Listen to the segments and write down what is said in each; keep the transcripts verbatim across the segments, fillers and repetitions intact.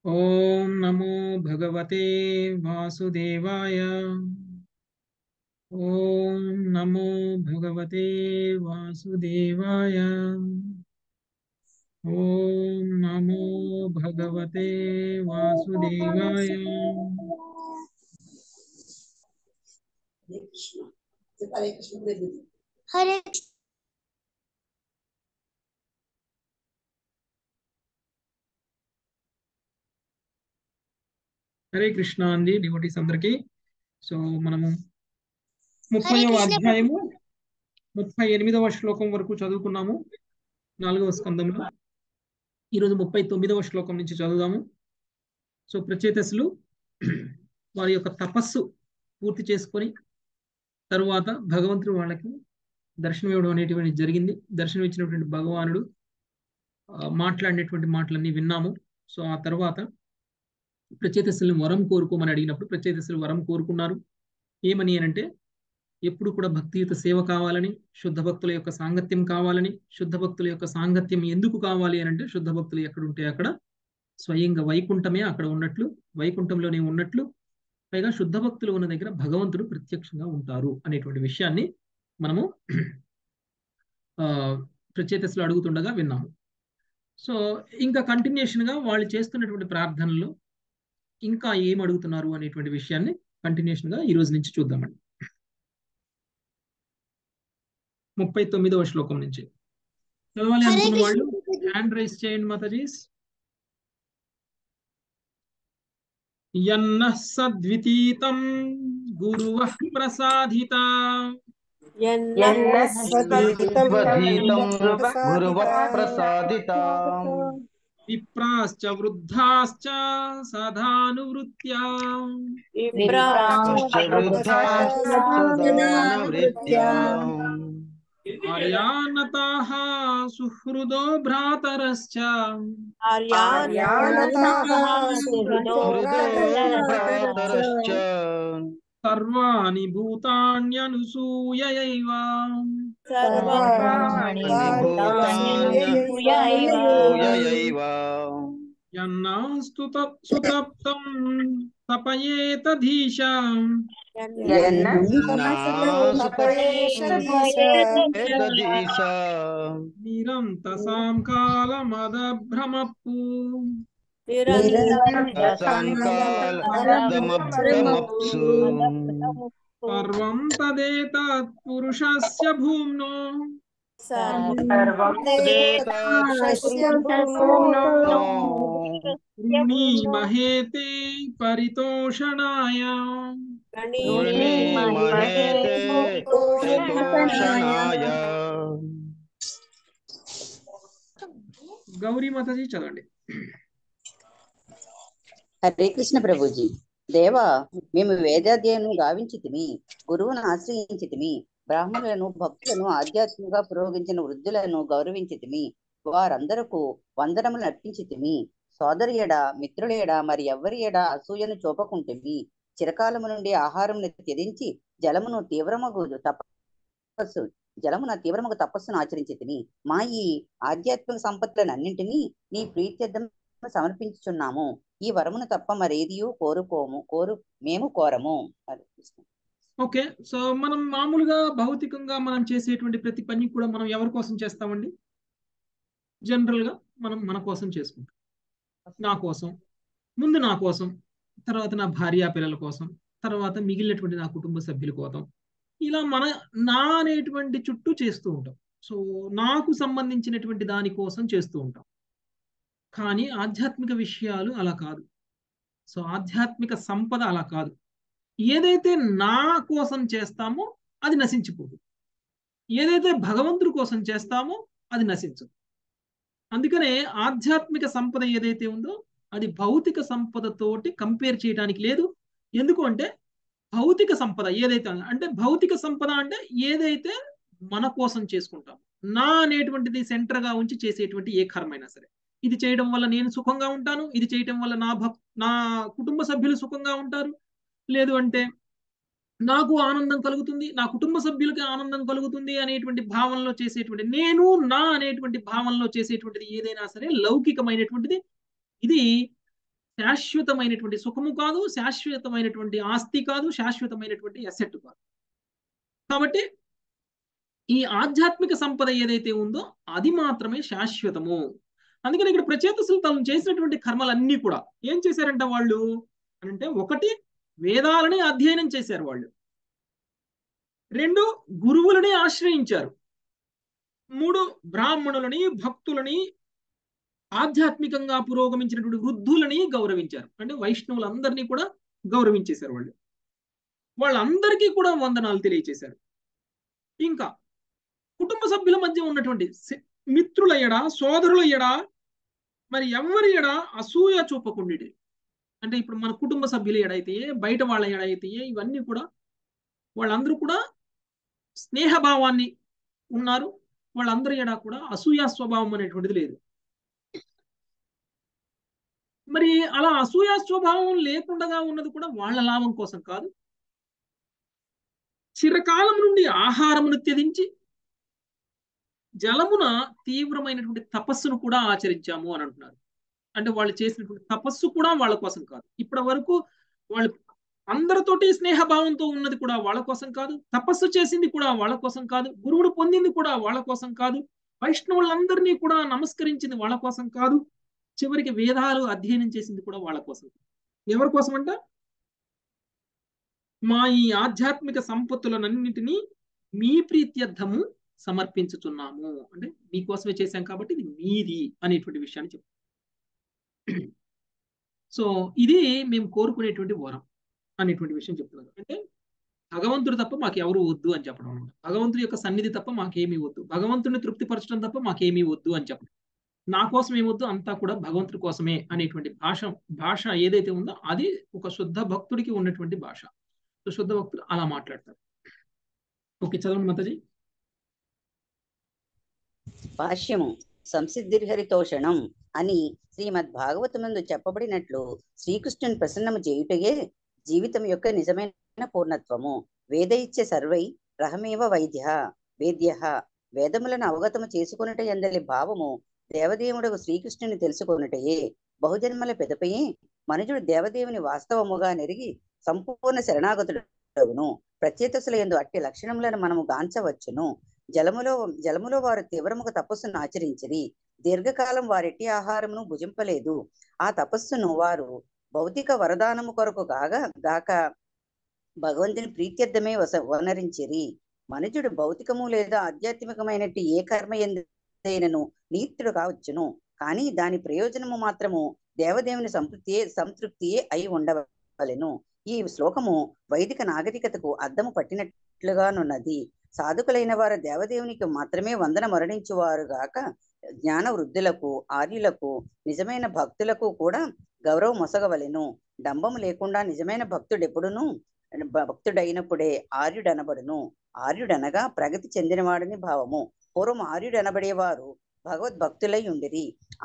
ओम नमो भगवते वासुदेवाय। ओम नमो भगवते वासुदेवाय। ओम नमो भगवते वासुदेवाय। हरे कृष्ण। हरे कृष्ण। हरे हरे कृष्ण अंदी डिवोटीస్ అందరికి। సో మనము हरे ముప్పైవ कृष्ण प्रभु। అధ్యాయము ముప్పై ఎనిమిదవ శ్లోకం వరకు చదువుకున్నాము నాలుగవ స్కందంలో। ఈ రోజు ముప్పై తొమ్మిదవ శ్లోకం నుంచి చదువుదాము। సో ప్రచేతసులు వారి యొక్క తపస్సు పూర్తి చేసుకొని తరువాత భగవంతుడు వాళ్ళకి దర్శనం ఇవ్వడం అనేటువంటి జరిగింది। దర్శనం ఇచ్చినటువంటి భగవానుడు ఆ, మాట్లాడినటువంటి మాటలన్నీ విన్నాము। సో ఆ తర్వాత ప్రచేతసులను వరం కోరుకోమని అడిగినప్పుడు ప్రచేతసులు వరం కోరుకున్నారు। ఏమని అంటే ఎప్పుడు కూడా భక్తియుత సేవ కావాలని, శుద్ధ భక్తుల యొక్క సాంగత్యం కావాలని। శుద్ధ భక్తుల యొక్క సాంగత్యం ఎందుకు కావాలి అని అంటే శుద్ధ భక్తులు ఎక్కడ ఉంటే అక్కడ స్వయంగా వైకుంఠమే అక్కడ ఉన్నట్లు, వైకుంఠంలోనే ఉన్నట్లు, పైగా శుద్ధ భక్తులు ఉన్న దగ్గర భగవంతుడు ప్రత్యక్షంగా ఉంటారు అనేటువంటి విషయాన్ని మనము ఆ ప్రచేతసులు అడుగుతుండగా విన్నాము। సో ఇంకా కంటిన్యూషన్ గా వాళ్ళు చేస్తున్నటువంటి ప్రార్థనలు ఇంకా ఏం అడుగుతున్నారు అనేటువంటి విషయాన్ని కంటిన్యూషన్ గా ఈ రోజు నుంచి చూద్దామండి। ముప్పై తొమ్మిదవ శ్లోకం నుంచి చదవాలి हरे అనుకున్న कृष्ण వాళ్ళు प्रभु जी। హ్యాండ్ రైస్ చేయండి మాతాజీస్। యన్నః సద్వితీతం గురువః ప్రసాదితా यन्नः यन्नस्वधीतं स्वधीतं गुरुवः गुरुवः प्रसादिता प्रसादिता విప్రాశ్చ వృద్ధాశ్చ సదానువృత్త్యా विप्राश्च वृद्धाश्च सदानुवृत्त्या ఆర్యానతాః సుహృదో భ్రాతరశ్చ आर्यानताः सुहृदो सुहृदो भ्रातरश्च भ्रातरश्च సర్వాణి భూతాన్యనుసూయయైవ सर्वाणि सर्वाणि भूतान्यनुसूयैव भूतान्यनुसूययैव యన్నాస్తు తప్- సుతప్తం తపయేతధీశాం नासुतपयेतदीश నిరంతసాం కాలమదభ్రమప్పు निरन्तरसङ्कालमदमप्सु సర్వం తదేతత్ పురుషస్య భూమ్నో सर्वदेतत्पुरुषस्य भूम्नो వృణీమహేతే పరితోషణాయ वृणीमहेते परितोषणाय। గౌరీ మాతాజీ చదవండి। హరే కృష్ణ ప్రభుజీ। దేవా, మేము వేదాధ్యయనం గావించితిమి, గురువును ఆశ్రయించితిమి, బ్రాహ్మణులను భక్తులను ఆధ్యాత్మిక పురోగించిన వృద్ధులను గౌరవించితిమి, వారందరకు వందనములు అర్పించితిమి, సోదరి ఎడ మిత్రుల ఎడ మరి ఎవ్వరి ఎడ అసూయను చూపకుంటిమి, చిరకాలము నుండి ఆహారమును త్యజించి జలమును తీవ్రమగు తపస్సు జలమున తీవ్రముగు తపస్సును ఆచరించితిమి, మా ఈ ఆధ్యాత్మిక సంపత్తులనన్నింటినీ నీ ప్రీత్యర్థం సమర్పించుచున్నాము, ఈ వరమును తప్ప మరేదియూ కోరుకోము కోరు మేము కోరము। హరే కృష్ణ। ఓకే, సో మనం మామూలుగా భౌతికంగా మనం చేసేటువంటి ప్రతి పని కూడా మనం ఎవరి కోసం చేస్తామండి? జనరల్ గా మనం మన కోసం చేసుకుంటాం। నా కోసం, ముందు నా కోసం, తర్వాత నా భార్య పిల్లల కోసం, తర్వాత మిగిలినటువంటి నా కుటుంబ సభ్యుల కోసం, ఇలా మన నా అనేటువంటి చుట్టూ చేస్తూ ఉంటాం। సో నాకు సంబంధించినటువంటి దాని కోసం చేస్తూ ఉంటాం। కానీ ఆధ్యాత్మిక విషయాలు అలా కాదు। సో ఆధ్యాత్మిక సంపద అలా కాదు। ఏదైతే నా కోసం చేస్తామో అది నశించిపోదు, ఏదైతే భగవంతుడి కోసం చేస్తామో అది నశించదు। అందుకనే ఆధ్యాత్మిక సంపద ఏదైతే ఉందో అది భౌతిక సంపదతోటి కంపేర్ చేయడానికి లేదు। ఎందుకు అంటే భౌతిక సంపద ఏదైతే అంటే భౌతిక సంపద అంటే ఏదైతే మన కోసం చేసుకుంటాం, నా అనేటువంటిది సెంటర్ గా ఉంచి చేసేటువంటి ఏ కర్మైనా సరే, ఇది చేయడం వల్ల నేను సుఖంగా ఉంటాను, ఇది చేయడం వల్ల నా భక్ నా కుటుంబ సభ్యులు సుఖంగా ఉంటారు, లేదు అంటే నాకు ఆనందం కలుగుతుంది, నా కుటుంబ సభ్యులకి ఆనందం కలుగుతుంది అనేటువంటి భావనలో చేసేటువంటి, నేను నా అనేటువంటి భావనలో చేసేటువంటిది ఏదైనా సరే లౌకికమైనటువంటిది, ఇది శాశ్వతమైనటువంటి సుఖము కాదు, శాశ్వతమైనటువంటి ఆస్తి కాదు, శాశ్వతమైనటువంటి అసెట్ కాదు. కాబట్టి ఈ ఆధ్యాత్మిక సంపద ఏదైతే ఉందో అది మాత్రమే శాశ్వతము. అందుకని ఇక్కడ ప్రచేతసులు తను చేసినటువంటి కర్మలన్నీ కూడా ఏం చేశారంట వాళ్ళు అంటే, ఒకటి వేదాలని అధ్యయనం చేశారు వాళ్ళు, రెండు గురువులని ఆశ్రయించారు, మూడు బ్రాహ్మణులని భక్తులని ఆధ్యాత్మికంగా పురోగమించినటువంటి వృద్ధులని గౌరవించారు. అంటే వైష్ణవులందరినీ కూడా గౌరవించేశారు వాళ్ళు. వాళ్ళందరికీ కూడా వందనాలు తెలియచేశారు. ఇంకా కుటుంబ సభ్యుల మధ్య ఉన్నటువంటి మిత్రుల ఎడ, సోదరుల ఎడ మరి ఎవరి ఎడ అసూయ చూపకుండి. అంటే ఇప్పుడు మన కుటుంబ సభ్యుల ఎడైతే, బయట వాళ్ళ ఎడైతే, ఇవన్నీ కూడా వాళ్ళందరూ కూడా స్నేహభావాన్ని ఉన్నారు. వాళ్ళందరి ఎడ కూడా అసూయా స్వభావం అనేటువంటిది లేదు. మరి అలా అసూయా స్వభావం లేకుండా ఉన్నది కూడా వాళ్ళ లాభం కోసం కాదు. చిరకాలం నుండి ఆహారమును త్యజించి జలమున తీవ్రమైనటువంటి తపస్సును కూడా ఆచరించాము అని అంటున్నారు. అంటే వాళ్ళు చేసినటువంటి తపస్సు కూడా వాళ్ళ కోసం కాదు. ఇప్పటి వరకు వాళ్ళు అందరితోటి స్నేహభావంతో ఉన్నది కూడా వాళ్ళ కోసం కాదు, తపస్సు చేసింది కూడా వాళ్ళ కోసం కాదు, గురువుడు పొందింది కూడా వాళ్ళ కోసం కాదు, వైష్ణవులందరినీ కూడా నమస్కరించింది వాళ్ళ కోసం కాదు, చివరికి వేదాలు అధ్యయనం చేసింది కూడా వాళ్ళ కోసం. ఎవరి కోసం అంట? మా ఈ ఆధ్యాత్మిక సంపత్తులన్నింటినీ మీ ప్రీత్యర్థము సమర్పించుతున్నాము. అంటే మీకోసమే చేశాం కాబట్టి ఇది మీది అనేటువంటి విషయాన్ని చెప్తాం. సో ఇది మేము కోరుకునేటువంటి వరం అనేటువంటి విషయం చెప్తున్నారు. అంటే భగవంతుడు తప్ప మాకు ఎవరు వద్దు అని చెప్పడం అనమాట. భగవంతుడి యొక్క సన్నిధి తప్ప మాకేమీ వద్దు, భగవంతుడిని తృప్తిపరచడం తప్ప మాకేమీ వద్దు అని చెప్పడం. నా కోసం ఏమొద్దు, అంతా కూడా భగవంతుడి కోసమే అనేటువంటి భాష భాష ఏదైతే ఉందో అది ఒక శుద్ధ భక్తుడికి ఉన్నటువంటి భాష. సో శుద్ధ భక్తులు అలా మాట్లాడతారు. ఓకే, చదవండి మాతాజీ. భాష్యము సంసిద్ధిర్హరితోషణం అని శ్రీమద్ భాగవతమందు చెప్పబడినట్లు శ్రీకృష్ణుని ప్రసన్నము చేయుటయే జీవితం యొక్క నిజమైన పూర్ణత్వము. వేదయిచ్చ సర్వై రహమేవ వైద్య వేద్య. వేదములను అవగతము చేసుకొనుట ఎందలి భావము దేవదేవుడకు శ్రీకృష్ణుని తెలుసుకొనుటయే. బహుజన్మల పెదపయే మనుజుడు దేవదేవుని వాస్తవముగా నెరిగి సంపూర్ణ శరణాగతుడును. ప్రచేతసుల యందు అట్టి లక్షణములను మనము గాంచవచ్చును. జలములో జలములో వారు తీవ్రముగా తపస్సును ఆచరించిరి. దీర్ఘకాలం వారెట్టి ఆహారమును భుజింపలేదు. ఆ తపస్సును వారు భౌతిక వరదానము కొరకు కాగా గాక భగవంతుని ప్రీత్యర్థమే వస వనరించిరి. మనుజుడు భౌతికము లేదా ఆధ్యాత్మికమైనట్టి ఏ కర్మ ఎందైనను నీతుడు కావచ్చును, కానీ దాని ప్రయోజనము మాత్రము దేవదేవుని సంతృప్తియే సంతృప్తియే అయి ఉండవలెను. ఈ శ్లోకము వైదిక నాగరికతకు అద్దము పట్టినట్లుగానున్నది. సాధుకులైన వారు దేవదేవునికి మాత్రమే వందన మరణించువారుగాక జ్ఞాన వృద్ధులకు, ఆర్యులకు, నిజమైన భక్తులకు కూడా గౌరవం మొసగవలెను. డంబము లేకుండా నిజమైన భక్తుడెప్పుడును భక్తుడైనప్పుడే ఆర్యుడనబడును. ఆర్యుడనగా ప్రగతి చెందినవాడని భావము. పూర్వం ఆర్యుడనబడేవారు భగవద్భక్తులై ఉండిరి.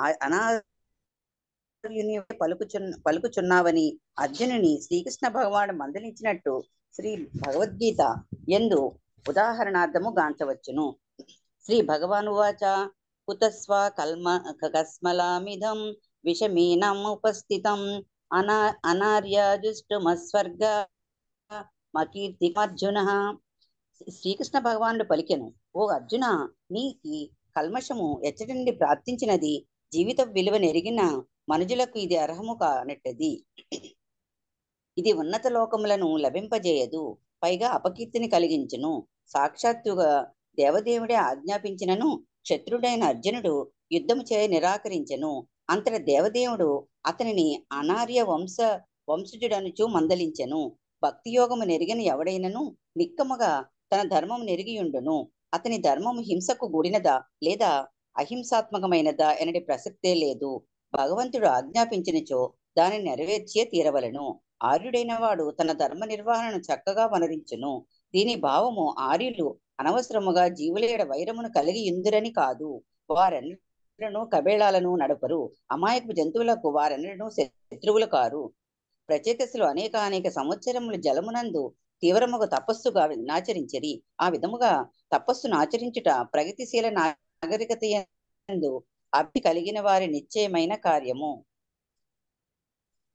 అనార్యుని పలుకుచున్న పలుకుచున్నావని అర్జునుని శ్రీకృష్ణ భగవానుడు మందలించినట్టు శ్రీ భగవద్గీత ఎందు ఉదాహరణార్థము గాంచవచ్చును. శ్రీ భగవానువాచ కుతస్వ కల్మ కస్మలామిదం విషమీనం ఉపస్థితం అనా అనార్యాజుష్టమస్వర్గ మకీర్తిమర్జున. శ్రీకృష్ణ భగవానుడు పలికెను, ఓ అర్జున, నీకి కల్మషము ఎచ్చటి నుండి ప్రాప్తించినది. జీవిత విలువ నెరిగిన మనుజులకు ఇది అర్హము కానట్టది. ఇది ఉన్నత లోకములను లభింపజేయదు, పైగా అపకీర్తిని కలిగించును. సాక్షాత్తుగా దేవదేవుడే ఆజ్ఞాపించినను శత్రుడైన అర్జునుడు యుద్ధము చేయ నిరాకరించెను. అంతట దేవదేవుడు అతనిని అనార్య వంశ వంశజుడనుచు మందలించెను. భక్తి యోగము నెరిగిన ఎవడైనను నిక్కముగా తన ధర్మము నెరిగియుండును. అతని ధర్మము హింసకు కూడినదా లేదా అహింసాత్మకమైనదా ఎనటి ప్రసక్తే లేదు. భగవంతుడు ఆజ్ఞాపించినచో దానిని నెరవేర్చే తీరవలను. ఆర్యుడైన వాడు తన ధర్మ నిర్వహణను చక్కగా వనరించును. దీని భావము ఆర్యులు అనవసరముగా జీవులేడ వైరమును కలిగి ఇందురని కాదు. వారెన్నడను కబేళాలను నడపరు. అమాయకు జంతువులకు వారెన్నడను శత్రువులు కారు. ప్రచేతసులు అనేక అనేక సంవత్సరములు జలమునందు తీవ్రముగా తపస్సుగా నాచరించిరి. ఆ విధముగా తపస్సును ఆచరించుట ప్రగతిశీల నాగరికత యందు అభి కలిగిన వారి నిశ్చయమైన కార్యము.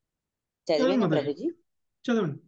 చదవండి చదివేనా మాతాజీ, ప్రభుజీ? చదవండి.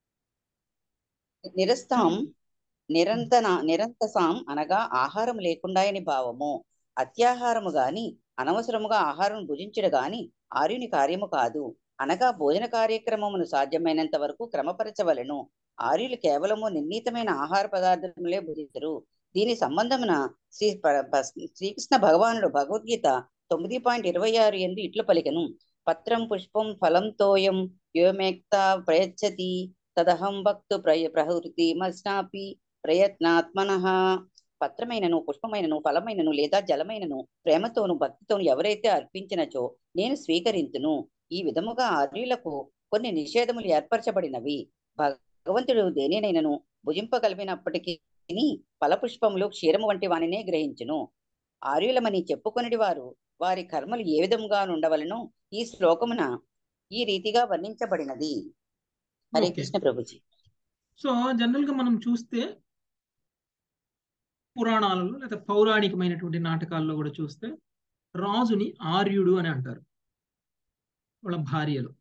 నిరస్తాం చదవండి. నిరంతన నిరంతసాం అనగా ఆహారం లేకుండాయని భావము. అత్యాహారము గాని అనవసరముగా ఆహారం భుజించుడు గాని ఆర్యుని కార్యము కాదు. అనగా భోజన కార్యక్రమమును సాధ్యమైనంత వరకు క్రమపరచవలెను. ఆర్యులు కేవలము నిర్ణీతమైన ఆహార పదార్థములే భుజించరు. దీని సంబంధమున శ్రీ ప- ప- శ్రీకృష్ణ భగవానుడు భగవద్గీత తొమ్మిది పాయింట్ ఇరవై ఆరు ఎందు ఇట్లు పలికెను. పత్రం పుష్పం ఫలం తోయం యోమేక్త ప్రయచ్చతి తదహం భక్తు ప్రయ ప్రహృతి మస్నాపి ప్రయత్నాత్మనః. పత్రమైనను పుష్పమైనను ఫలమైనను లేదా జలమైనను ప్రేమతోను భక్తితోను ఎవరైతే అర్పించినచో నేను స్వీకరింతును. ఈ విధముగా ఆర్యులకు కొన్ని నిషేధములు ఏర్పరచబడినవి. భగవంతుడు దేనినైనను భుజింపగలిగినప్పటికీ ఫలపుష్పములు క్షీరము వంటి వానినే గ్రహించును. ఆర్యులమని చెప్పుకొనిడి వారు వారి కర్మలు ఏ విధముగా ఉండవలనో ఈ శ్లోకమున ఈ రీతిగా వర్ణించబడినది. Hare okay. Krishna Prabhuji. So general గా మనం చూస్తే పురాణాలలో లేదా పౌరాణికమైనటువంటి నాటకాల్లో కూడా చూస్తే రాజుని ఆర్యుడు అని అంటారు, వాళ్ళ భార్యలు.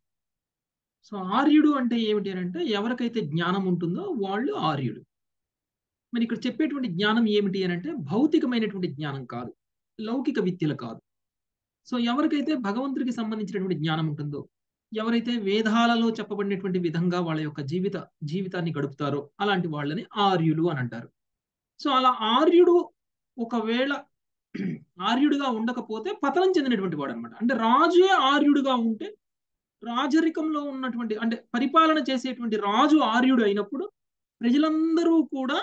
సో ఆర్యుడు అంటే ఏమిటి అని అంటే ఎవరికైతే జ్ఞానం ఉంటుందో వాళ్ళు ఆర్యుడు. మరి ఇక్కడ చెప్పేటువంటి జ్ఞానం ఏమిటి అని అంటే భౌతికమైనటువంటి జ్ఞానం కాదు, లౌకిక విద్యలు కాదు. సో ఎవరికైతే భగవంతుడికి సంబంధించినటువంటి జ్ఞానం ఉంటుందో, ఎవరైతే వేదాలలో చెప్పబడినటువంటి విధంగా వాళ్ళ యొక్క జీవిత జీవితాన్ని గడుపుతారో అలాంటి వాళ్ళని ఆర్యులు అని అంటారు. సో అలా ఆర్యుడు ఒకవేళ ఆర్యుడుగా ఉండకపోతే పతనం చెందినటువంటి వాడు అనమాట. అంటే రాజే ఆర్యుడుగా ఉంటే రాజరికంలో ఉన్నటువంటి అంటే పరిపాలన చేసేటువంటి రాజు ఆర్యుడు అయినప్పుడు ప్రజలందరూ కూడా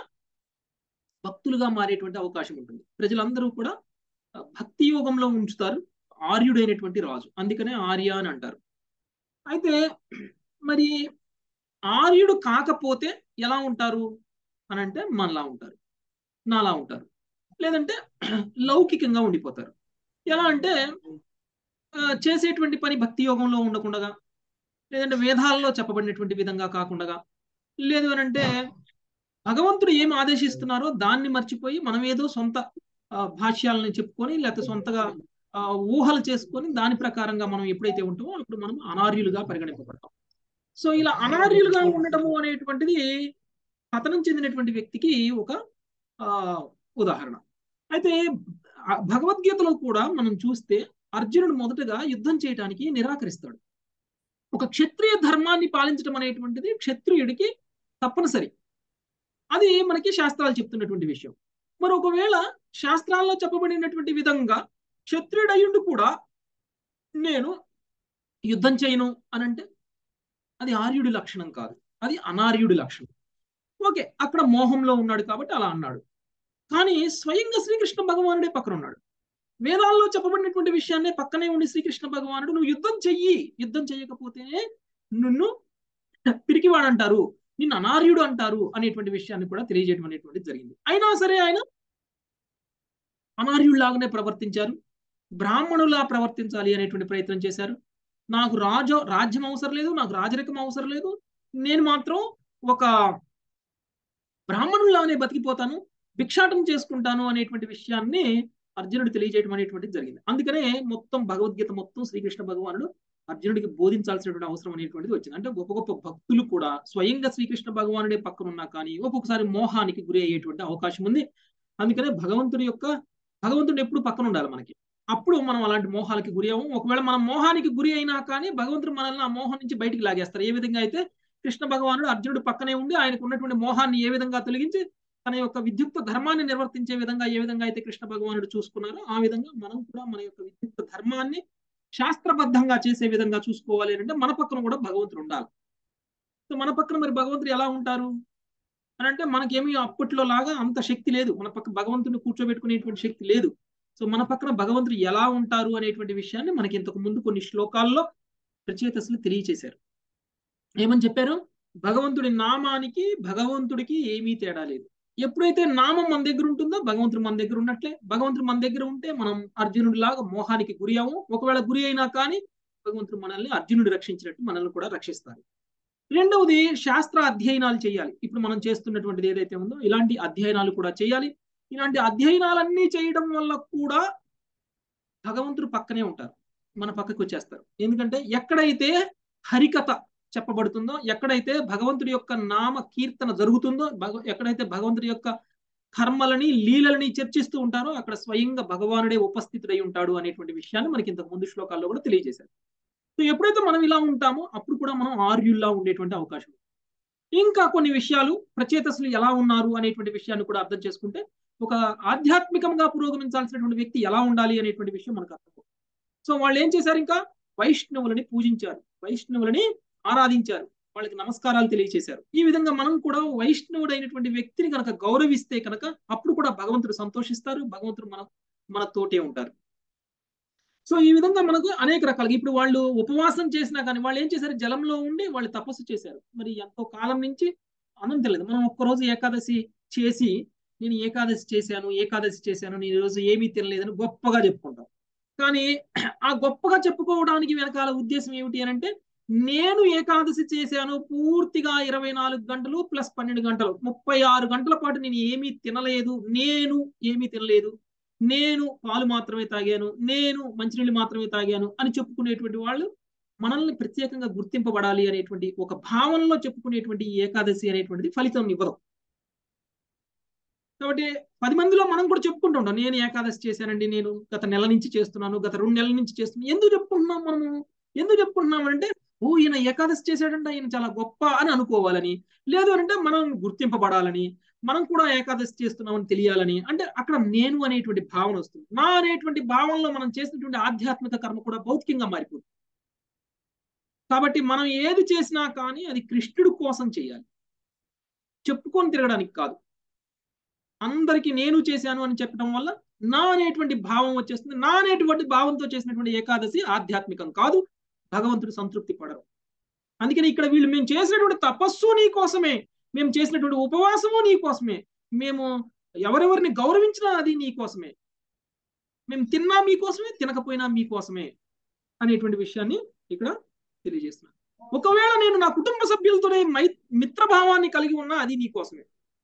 భక్తులుగా మారేటువంటి అవకాశం ఉంటుంది. ప్రజలందరూ కూడా భక్తి యోగంలో ఉంచుతారు ఆర్యుడైనటువంటి రాజు. అందుకనే ఆర్య అని అంటారు. అయితే మరి ఆర్యుడు కాకపోతే ఎలా ఉంటారు అని అంటే మనలా ఉంటారు, నాలా ఉంటారు, లేదంటే లౌకికంగా ఉండిపోతారు. ఎలా అంటే చేసేటువంటి పని భక్తి యోగంలో ఉండకుండా, లేదంటే వేదాల్లో చెప్పబడినటువంటి విధంగా కాకుండా, లేదు అని అంటే భగవంతుడు ఏం ఆదేశిస్తున్నారో దాన్ని మర్చిపోయి మనం ఏదో సొంత భాష్యాలను చెప్పుకొని లేకపోతే సొంతగా ఊహలు చేసుకొని దాని ప్రకారంగా మనం ఎప్పుడైతే ఉంటామో అప్పుడు మనం అనార్యులుగా పరిగణింపబడతాం. సో ఇలా అనార్యులుగా ఉండటము అనేటువంటిది పతనం చెందినటువంటి వ్యక్తికి ఒక ఆ ఉదాహరణ. అయితే భగవద్గీతలో కూడా మనం చూస్తే అర్జునుడు మొదటగా యుద్ధం చేయడానికి నిరాకరిస్తాడు. ఒక క్షత్రియ ధర్మాన్ని పాలించడం అనేటువంటిది క్షత్రియుడికి తప్పనిసరి. అది మనకి శాస్త్రాలు చెప్తున్నటువంటి విషయం. మరి ఒకవేళ శాస్త్రాల్లో చెప్పబడినటువంటి విధంగా క్షత్రియుడయ్యుండి కూడా నేను యుద్ధం చేయను అని అంటే అది ఆర్యుడి లక్షణం కాదు, అది అనార్యుడి లక్షణం. ఓకే, అక్కడ మోహంలో ఉన్నాడు కాబట్టి అలా అన్నాడు. కానీ స్వయంగా శ్రీకృష్ణ భగవానుడే పక్కన ఉన్నాడు. వేదాల్లో చెప్పబడినటువంటి విషయాన్నే పక్కనే ఉండి శ్రీకృష్ణ భగవానుడు నువ్వు యుద్ధం చెయ్యి, యుద్ధం చేయకపోతే నిన్ను పిరికివాడు అంటారు, నిన్ను అనార్యుడు అంటారు అనేటువంటి విషయాన్ని కూడా తెలియజేయడం అనేటువంటిది జరిగింది. అయినా సరే ఆయన అనార్యుల్లాగానే ప్రవర్తించారు, బ్రాహ్మణులా ప్రవర్తించాలి అనేటువంటి ప్రయత్నం చేశారు. నాకు రాజ రాజ్యం అవసరం లేదు, నాకు రాజరికం అవసరం లేదు, నేను మాత్రం ఒక బ్రాహ్మణుల్లానే బతికిపోతాను, భిక్షాటం చేసుకుంటాను అనేటువంటి విషయాన్ని అర్జునుడు తెలియజేయడం అనేటువంటిది జరిగింది. అందుకనే మొత్తం భగవద్గీత మొత్తం శ్రీకృష్ణ భగవానుడు అర్జునుడికి బోధించాల్సినటువంటి అవసరం అనేటువంటిది వచ్చింది. అంటే గొప్ప గొప్ప భక్తులు కూడా స్వయంగా శ్రీకృష్ణ భగవానుడే పక్కన ఉన్నా కానీ ఒక్కొక్కసారి మోహానికి గురి అయ్యేటువంటి అవకాశం ఉంది. అందుకనే భగవంతుడి యొక్క భగవంతుడు ఎప్పుడు పక్కన ఉండాలి మనకి, అప్పుడు మనం అలాంటి మోహాలకి గురి అవ్వం. ఒకవేళ మనం మోహానికి గురి అయినా కానీ భగవంతుడు మనల్ని ఆ మోహం నుంచి బయటికి లాగేస్తారు. ఏ విధంగా అయితే కృష్ణ భగవానుడు అర్జునుడు పక్కనే ఉండి ఆయనకు ఉన్నటువంటి మోహాన్ని ఏ విధంగా తొలగించి తన యొక్క విద్యుక్త ధర్మాన్ని నిర్వర్తించే విధంగా ఏ విధంగా అయితే కృష్ణ భగవానుడు చూసుకున్నారో ఆ విధంగా మనం కూడా మన యొక్క విద్యుక్త ధర్మాన్ని శాస్త్రబద్ధంగా చేసే విధంగా చూసుకోవాలి అంటే మన పక్కన కూడా భగవంతుడు ఉండాలి. సో మన పక్కన మరి భగవంతుడు ఎలా ఉంటారు అని అంటే మనకేమీ అప్పట్లో లాగా అంత శక్తి లేదు, మన పక్క భగవంతుడిని కూర్చోబెట్టుకునేటువంటి శక్తి లేదు. సో మన పక్కన భగవంతుడు ఎలా ఉంటారు అనేటువంటి విషయాన్ని మనకి ఇంతకు ముందు కొన్ని శ్లోకాల్లో ప్రచేతసులు తెలియచేశారు. ఏమని చెప్పారు? భగవంతుడి నామానికి భగవంతుడికి ఏమీ తేడా లేదు. ఎప్పుడైతే నామం మన దగ్గర ఉంటుందో భగవంతుడు మన దగ్గర ఉన్నట్లే. భగవంతుడు మన దగ్గర ఉంటే మనం అర్జునుడి లాగా మోహానికి గురి అవ్వం. ఒకవేళ గురి అయినా కానీ భగవంతుడు మనల్ని అర్జునుడు రక్షించినట్టు మనల్ని కూడా రక్షిస్తారు. రెండవది శాస్త్ర అధ్యయనాలు చేయాలి. ఇప్పుడు మనం చేస్తున్నటువంటిది ఏదైతే ఉందో ఇలాంటి అధ్యయనాలు కూడా చేయాలి. ఇలాంటి అధ్యయనాలన్నీ చేయడం వల్ల కూడా భగవంతుడు పక్కనే ఉంటారు, మన పక్కకు వచ్చేస్తారు. ఎందుకంటే ఎక్కడైతే హరికథ చెప్పబడుతుందో, ఎక్కడైతే భగవంతుడి యొక్క నామ కీర్తన జరుగుతుందో, ఎక్కడైతే భగవంతుడి యొక్క కర్మలని లీలలని చర్చిస్తూ ఉంటారో అక్కడ స్వయంగా భగవానుడే ఉపస్థితుడై ఉంటాడు అనేటువంటి విషయాన్ని మనకి ఇంతకు ముందు శ్లోకాల్లో కూడా తెలియజేశారు. సో ఎప్పుడైతే మనం ఇలా ఉంటామో అప్పుడు కూడా మనం ఆర్యుల్లా ఉండేటువంటి అవకాశం. ఇంకా కొన్ని విషయాలు ప్రచేతసులు ఎలా ఉన్నారు అనేటువంటి విషయాన్ని కూడా అర్థం చేసుకుంటే ఒక ఆధ్యాత్మికంగా పురోగమించాల్సినటువంటి వ్యక్తి ఎలా ఉండాలి అనేటువంటి విషయం మనకు అర్థం. సో వాళ్ళు ఏం చేశారు, ఇంకా వైష్ణవులని పూజించారు, వైష్ణవులని ఆరాధించారు, వాళ్ళకి నమస్కారాలు తెలియచేశారు. ఈ విధంగా మనం కూడా వైష్ణవుడైనటువంటి వ్యక్తిని కనుక గౌరవిస్తే కనుక అప్పుడు కూడా భగవంతుడు సంతోషిస్తారు, భగవంతుడు మన మన తోటే ఉంటారు. సో ఈ విధంగా మనకు అనేక రకాలుగా ఇప్పుడు వాళ్ళు ఉపవాసం చేసినా కానీ వాళ్ళు ఏం చేశారు, జలంలో ఉండి వాళ్ళు తపస్సు చేశారు. మరి ఎంతో కాలం నుంచి అన్నం తెలియదు. మనం ఒక్కరోజు ఏకాదశి చేసి నేను ఏకాదశి చేశాను ఏకాదశి చేశాను నేను ఈరోజు ఏమీ తినలేదని గొప్పగా చెప్పుకుంటాం. కానీ ఆ గొప్పగా చెప్పుకోవడానికి వెనకాల ఉద్దేశం ఏమిటి అని అంటే, నేను ఏకాదశి చేశాను పూర్తిగా ఇరవై నాలుగు గంటలు ప్లస్ పన్నెండు గంటలు ముప్పై ఆరు గంటల పాటు నేను ఏమీ తినలేదు, నేను ఏమీ తినలేదు, నేను పాలు మాత్రమే తాగాను, నేను మంచినీళ్ళు మాత్రమే తాగాను అని చెప్పుకునేటువంటి వాళ్ళు మనల్ని ప్రత్యేకంగా గుర్తింపబడాలి అనేటువంటి ఒక భావనలో చెప్పుకునేటువంటి ఏకాదశి అనేటువంటిది ఫలితం ఇవ్వదు. కాబట్టి పది మందిలో మనం కూడా చెప్పుకుంటుంటాం, నేను ఏకాదశి చేశానండి, నేను గత నెల నుంచి చేస్తున్నాను, గత రెండు నెలల నుంచి చేస్తున్నాను. ఎందుకు చెప్పుకుంటున్నాం మనము, ఎందుకు చెప్పుకుంటున్నాం అంటే ఓ ఈయన ఏకాదశి చేశాడంటే ఈయన చాలా గొప్ప అని అనుకోవాలని, లేదు అంటే మనం గుర్తింపబడాలని, మనం కూడా ఏకాదశి చేస్తున్నామని తెలియాలని, అంటే అక్కడ నేను అనేటువంటి భావన వస్తుంది. నా అనేటువంటి భావనలో మనం చేసినటువంటి ఆధ్యాత్మిక కర్మ కూడా భౌతికంగా మారిపోతుంది. కాబట్టి మనం ఏది చేసినా కానీ అది కృష్ణుడి కోసం చేయాలి, చెప్పుకొని తిరగడానికి కాదు. అందరికీ నేను చేశాను అని చెప్పడం వల్ల నా అనేటువంటి భావం వచ్చేస్తుంది. నా అనేటువంటి భావంతో చేసినటువంటి ఏకాదశి ఆధ్యాత్మికం కాదు, భగవంతుడు సంతృప్తి పడరు. అందుకని ఇక్కడ వీళ్ళు మేము చేసినటువంటి తపస్సు నీ కోసమే, మేము చేసినటువంటి ఉపవాసము నీ కోసమే, మేము ఎవరెవరిని గౌరవించినా అది నీ కోసమే, మేము తిన్నా మీకోసమే తినకపోయినా మీకోసమే అనేటువంటి విషయాన్ని ఇక్కడ తెలియజేస్తున్నాను. ఒకవేళ నేను నా కుటుంబ సభ్యులతోనే మై మిత్రభావాన్ని కలిగి ఉన్నా అది నీ కోసమే,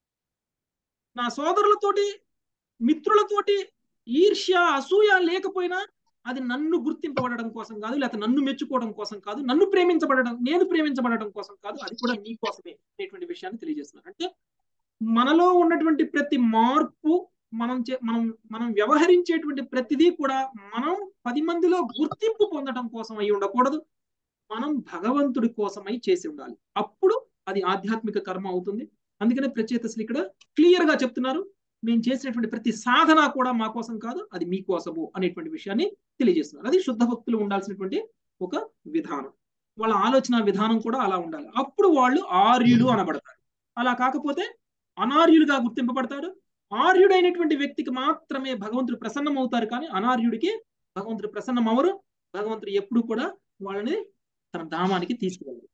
నా సోదరులతోటి మిత్రులతోటి ఈర్ష్య అసూయ లేకపోయినా అది నన్ను గుర్తింపబడడం కోసం కాదు, లేకపోతే నన్ను మెచ్చుకోవడం కోసం కాదు, నన్ను ప్రేమించబడడం నేను ప్రేమించబడడం కోసం కాదు, అది కూడా నీ కోసమే అనేటువంటి విషయాన్ని తెలియజేస్తున్నారు. అంటే మనలో ఉన్నటువంటి ప్రతి మార్పు, మనం మనం మనం వ్యవహరించేటువంటి ప్రతిదీ కూడా మనం పది మందిలో గుర్తింపు పొందడం కోసం అయి ఉండకూడదు, మనం భగవంతుడి కోసమై చేసి ఉండాలి. అప్పుడు అది ఆధ్యాత్మిక కర్మ అవుతుంది. అందుకనే ప్రచేతసులు ఇక్కడ క్లియర్ గా చెప్తున్నారు, మేము చేసినటువంటి ప్రతి సాధన కూడా మా కోసం కాదు, అది మీకోసము అనేటువంటి విషయాన్ని తెలియజేస్తున్నారు. అది శుద్ధ భక్తులు ఉండాల్సినటువంటి ఒక విధానం, వాళ్ళ ఆలోచన విధానం కూడా అలా ఉండాలి. అప్పుడు వాళ్ళు ఆర్యులు అనబడతారు. అలా కాకపోతే అనార్యులుగా గుర్తింపబడతాడు. ఆర్యుడైనటువంటి వ్యక్తికి మాత్రమే భగవంతుడు ప్రసన్నం అవుతారు, కానీ అనార్యుడికి భగవంతుడు ప్రసన్నం అవరు. భగవంతుడు ఎప్పుడు కూడా వాళ్ళని తన ధామానికి తీసుకువెళ్ళరు.